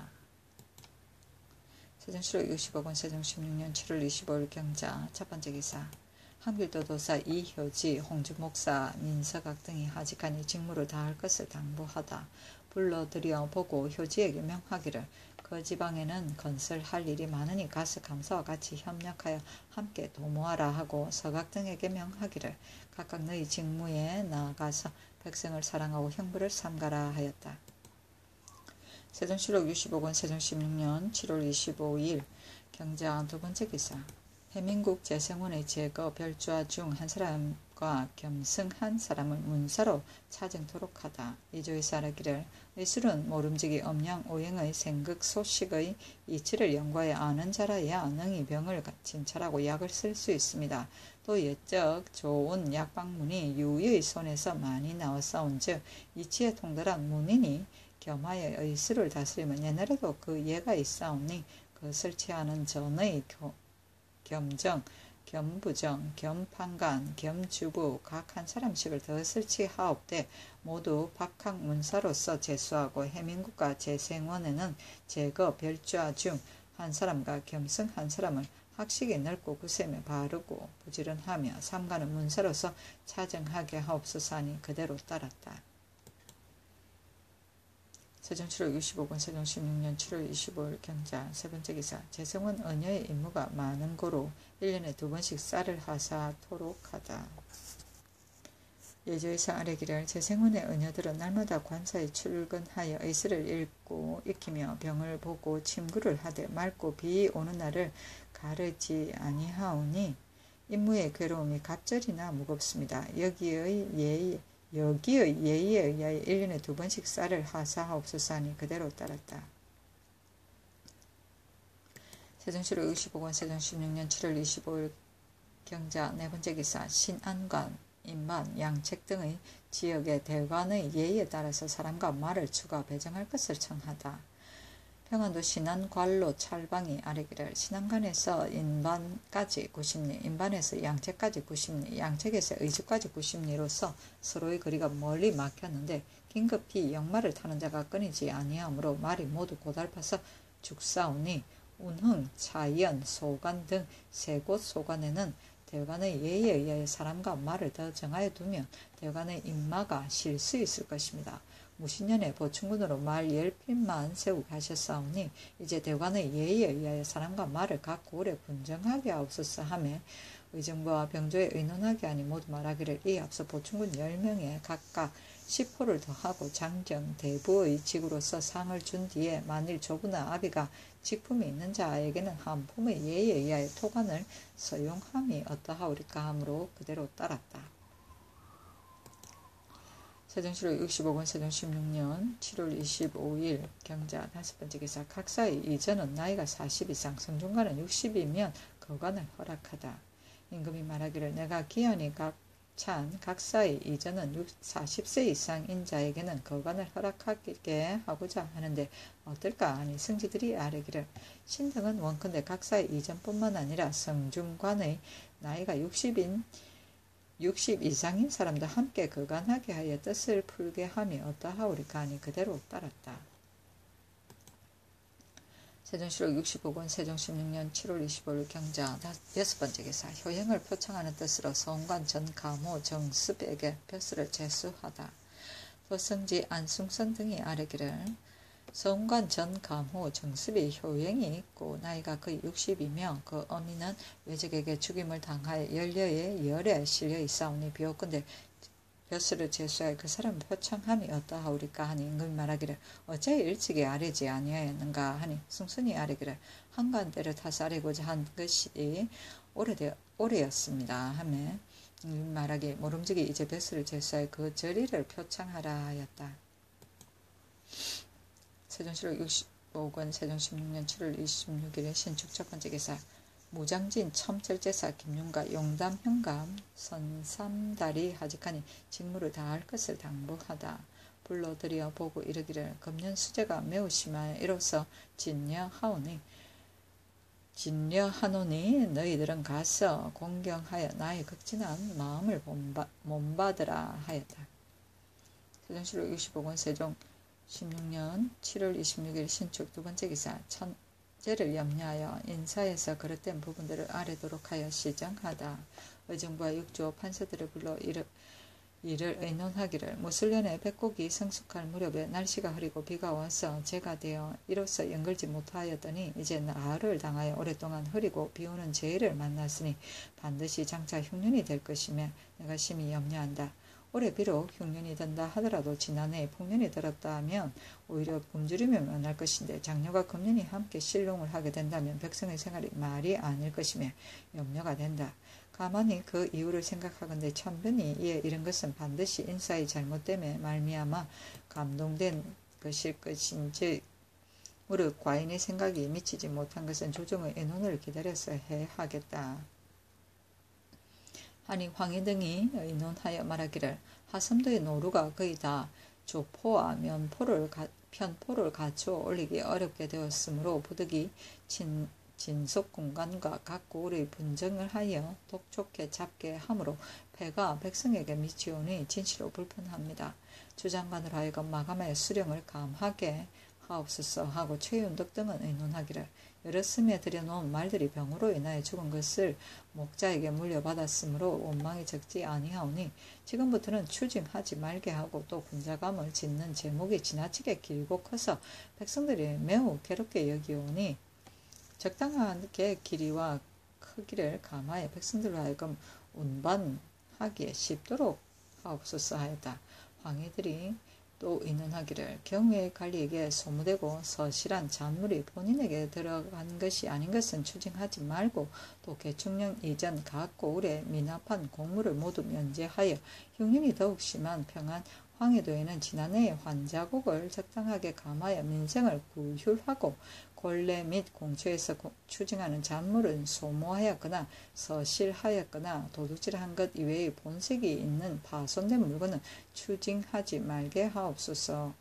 세종시로 육십오 권 세종십육 년 칠월 이십오일 경자 첫 번째 기사 한길도 도사 이효지, 홍준목사, 민서각 등이 하직하니 직무를 다할 것을 당부하다. 불러들여 보고 효지에게 명하기를 그 지방에는 건설할 일이 많으니 가서 감사와 같이 협력하여 함께 도모하라 하고 서각 등에게 명하기를 각각 너희 직무에 나아가서 백성을 사랑하고 형부를 삼가라 하였다. 세종시록 육십오 권 세종십육 년 칠월 이십오일 경자 두 번째 기사 해민국 재성원의 제거 별주아 중 한 사람과 겸승 한 사람을 문사로 차증토록 하다. 이조에서 아뢰기를 의술은 모름지기 엄양 오행의 생극 소식의 이치를 연구하여 아는 자라야 능히 병을 진찰하고 약을 쓸 수 있습니다. 또 옛적 좋은 약방문이 유의의 손에서 많이 나왔사온즉 이치에 통달한 문인이 겸하여 의술을 다스리면 옛날에도 그 예가 있사오니 그것을 취하는 전의 교, 겸정, 겸부정, 겸판관, 겸주부 각 한 사람씩을 더 설치하옵되 모두 박학 문사로서 제수하고 해민국과 재생원에는 제거 별주아 중 한 사람과 겸승 한 사람을 학식이 넓고 구셈에 바르고 부지런하며 삼가는 문사로서 차정하게 하옵소서 하니 그대로 따랐다. 세종칠월 육십오 권 세종십육 년 칠월 이십오일 경자 세 번째 기사 재성원 언녀의 임무가 많은 고로 일 년에 두 번씩 쌀을 하사토록 하다. 예조에서 아뢰기를 재생원의 언녀들은 날마다 관사에 출근하여 의술을 읽고 익히며 병을 보고 침구를 하되 맑고 비 오는 날을 가르지 아니하오니 임무의 괴로움이 갑절이나 무겁습니다. 여기의 예의 여기의 예의에 의하여 일 년에 두 번씩 쌀을 하사하옵소서 하니 그대로 따랐다. 세종시로 육십오 권 세종십육 년 칠월 이십오일 경자 네 번째 기사 신안관, 인반, 양책 등의 지역의 대관의 예의에 따라서 사람과 말을 추가 배정할 것을 청하다. 평안도 신안관로 찰방이 아뢰기를 신안관에서 인반까지 구십 리, 인반에서 양책까지 구십 리, 양책에서 의주까지 구십 리로서 서로의 거리가 멀리 막혔는데 긴급히 역마를 타는 자가 끊이지 아니하므로 말이 모두 고달파서 죽사오니 운흥, 차연, 소관 등 세 곳 소관에는 대관의 예의에 의하여 사람과 말을 더 정하여 두면 대관의 인마가 쉴 수 있을 것입니다. 무신년에 보충군으로 말 열 핀만 세우게 하셨사오니 이제 대관의 예의에 의하여 사람과 말을 각 고을에 분정하게 하옵소서 하며 의정부와 병조에 의논하게 하니 모두 말하기를 이 앞서 보충군 열 명에 각각 십 호를 더하고 장정 대부의 직으로서 상을 준 뒤에 만일 조부나 아비가 직품이 있는 자에게는 한 품의 예에 의하여 토관을 서용함이 어떠하오리까 하므로 그대로 따랐다. 세종시록 육십오 권 세종 십육 년 칠월 이십오일 경자 다섯 번째 기사 각사의 이전은 나이가 사십 이상 성중관은 육십이면 거관을 허락하다. 임금이 말하기를 내가 기현이 각찬 각사의 이전은 사십 세 이상인 자에게는 거관을 허락하게 하고자 하는데 어떨까 하니 승지들이 아뢰기를 신등은 원컨대 각사의 이전뿐만 아니라 성중관의 나이가 육십인 육십 이상인 사람도 함께 거간하게 하여 뜻을 풀게 함이 어떠하오리까 하니 그대로 따랐다. 세종시록 육십오 권 세종 십육 년 칠월 이십오일 경자 여섯 번째 기사 효행을 표창하는 뜻으로 서운관 전 가모 정습에게 벼슬을 제수하다. 도성지 안승선 등이 아뢰기를 서운관 전 가모 정습이 효행이 있고 나이가 거의 육십이며 그 어미는 외적에게 죽임을 당하여 연려의 열에 실려 있사오니 비옵건대 벼슬을 제수하여 그 사람을 표창함이 어떠하오리까 하니 임금이 말하기를 어째 일찍이 아뢰지 아니하였는가 하니 승순이 아뢰기를 한간 때를 타서 아뢰고자 한 것이 오래되, 오래였습니다 하며 임금이 말하기 모름지기 이제 벼슬을 제수하여 그 절의를 표창하라 하였다. 세종시록 육십오 권 세종 십육 년 칠월 이십육일에 신축 첫 번째 기사 무장진 첨철제사 김윤가 용담 현감 선삼다리 하직하니 직무를 다할 것을 당부하다. 불러들여 보고 이르기를 금년 수재가 매우 심하여 이로써 진려하오니 진려하노니 너희들은 가서 공경하여 나의 극진한 마음을 몸받으라 하였다. 세종시록 육십오 권 세종 십육 년 칠월 이십육일 신축 두 번째 기사 천재를 염려하여 인사에서 그릇된 부분들을 아뢰도록 하여 시정하다. 의정부와 육조 판서들을 불러 이를, 이를 의논하기를 무술년에 백곡이 성숙할 무렵에 날씨가 흐리고 비가 와서 재가 되어 이로써 연결지 못하였더니 이제 나를 당하여 오랫동안 흐리고 비오는 재해를 만났으니 반드시 장차 흉년이 될 것이며 내가 심히 염려한다. 올해 비록 흉년이 든다 하더라도 지난해에 풍년이 들었다 하면 오히려 굶주리며 면할 것인데 작년과 금년이 함께 실롱을 하게 된다면 백성의 생활이 말이 아닐 것이며 염려가 된다. 가만히 그 이유를 생각하건대 천변이 이에 이른 것은 반드시 인사의 잘못됨에 말미암아 감동된 것일 것인지 무릇 과인의 생각이 미치지 못한 것은 조정의 의논을 기다려서 해야 하겠다. 하니 황희 등이 의논하여 말하기를 하섬도의 노루가 거의 다 조포와 면포를 가, 편포를 갖추어 올리기 어렵게 되었으므로 부득이 진, 진속공간과 각고의 분쟁을 하여 독촉해 잡게 하므로 패가 백성에게 미치오니 진실로 불편합니다. 주장관으로 하여금 마감하여 수령을 감하게 하옵소서 하고 최윤덕 등은 의논하기를 여러 스에 들여놓은 말들이 병으로 인하여 죽은 것을 목자에게 물려받았으므로 원망이 적지 아니하오니 지금부터는 추징하지 말게 하고 또 군자감을 짓는 제목이 지나치게 길고 커서 백성들이 매우 괴롭게 여기오니 적당하게 길이와 크기를 감하여 백성들로 하여금 운반하기에 쉽도록 하옵소서 하였다. 황희들이 또 의논하기를 경외의 관리에게 소무되고 서실한 잔물이 본인에게 들어간 것이 아닌 것은 추징하지 말고 또 개축령 이전 각 고을에 미납한 공물을 모두 면제하여 흉년이 더욱 심한 평안 황해도에는 지난해의 환자곡을 적당하게 감하여 민생을 구휼하고 궐레 및 공처에서 추징하는 잔물은 소모하였거나 서실하였거나 도둑질한 것 이외의 본색이 있는 파손된 물건은 추징하지 말게 하옵소서.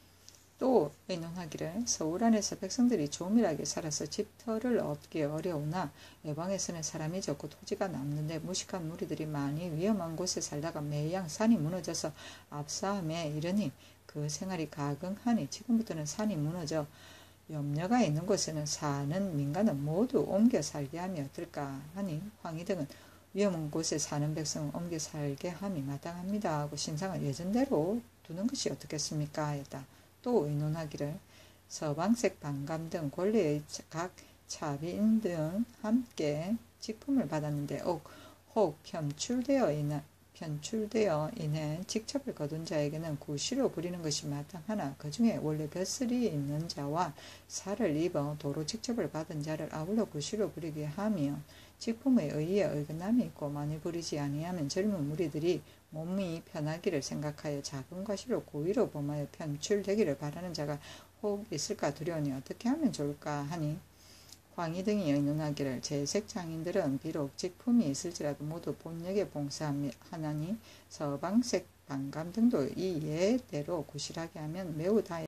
또 의논하기를 서울 안에서 백성들이 조밀하게 살아서 집터를 얻기 어려우나 외방에서는 사람이 적고 토지가 남는데 무식한 무리들이 많이 위험한 곳에 살다가 매양 산이 무너져서 압사함에 이르니 그 생활이 가긍하니 지금부터는 산이 무너져 염려가 있는 곳에는 사는 민간은 모두 옮겨 살게 하면 어떨까 하니 황희 등은 위험한 곳에 사는 백성은 옮겨 살게 함이 마땅합니다 하고 신상을 예전대로 두는 것이 어떻겠습니까 하였다. 또 의논하기를 서방색 반감 등 권리의 각 차비인 등 함께 직품을 받았는데 혹, 혹 편출되어 있는 편출되어 인해 직첩을 거둔 자에게는 구시로 부리는 것이 마땅하나 그 중에 원래 벼슬이 있는 자와 살을 입어 도로 직첩을 받은 자를 아울러 구시로 부리게 하며 직품의 의의에 어긋남이 있고 많이 부리지 아니하면 젊은 무리들이 몸이 편하기를 생각하여 작은 과시로 고의로 범하여 편출되기를 바라는 자가 혹 있을까 두려우니 어떻게 하면 좋을까 하니 광희 등이 의논하기를 재색 장인들은 비록 직품이 있을지라도 모두 본역에 봉사하나니 서방색 반감 등도 이 예대로 구실하게 하면 매우 다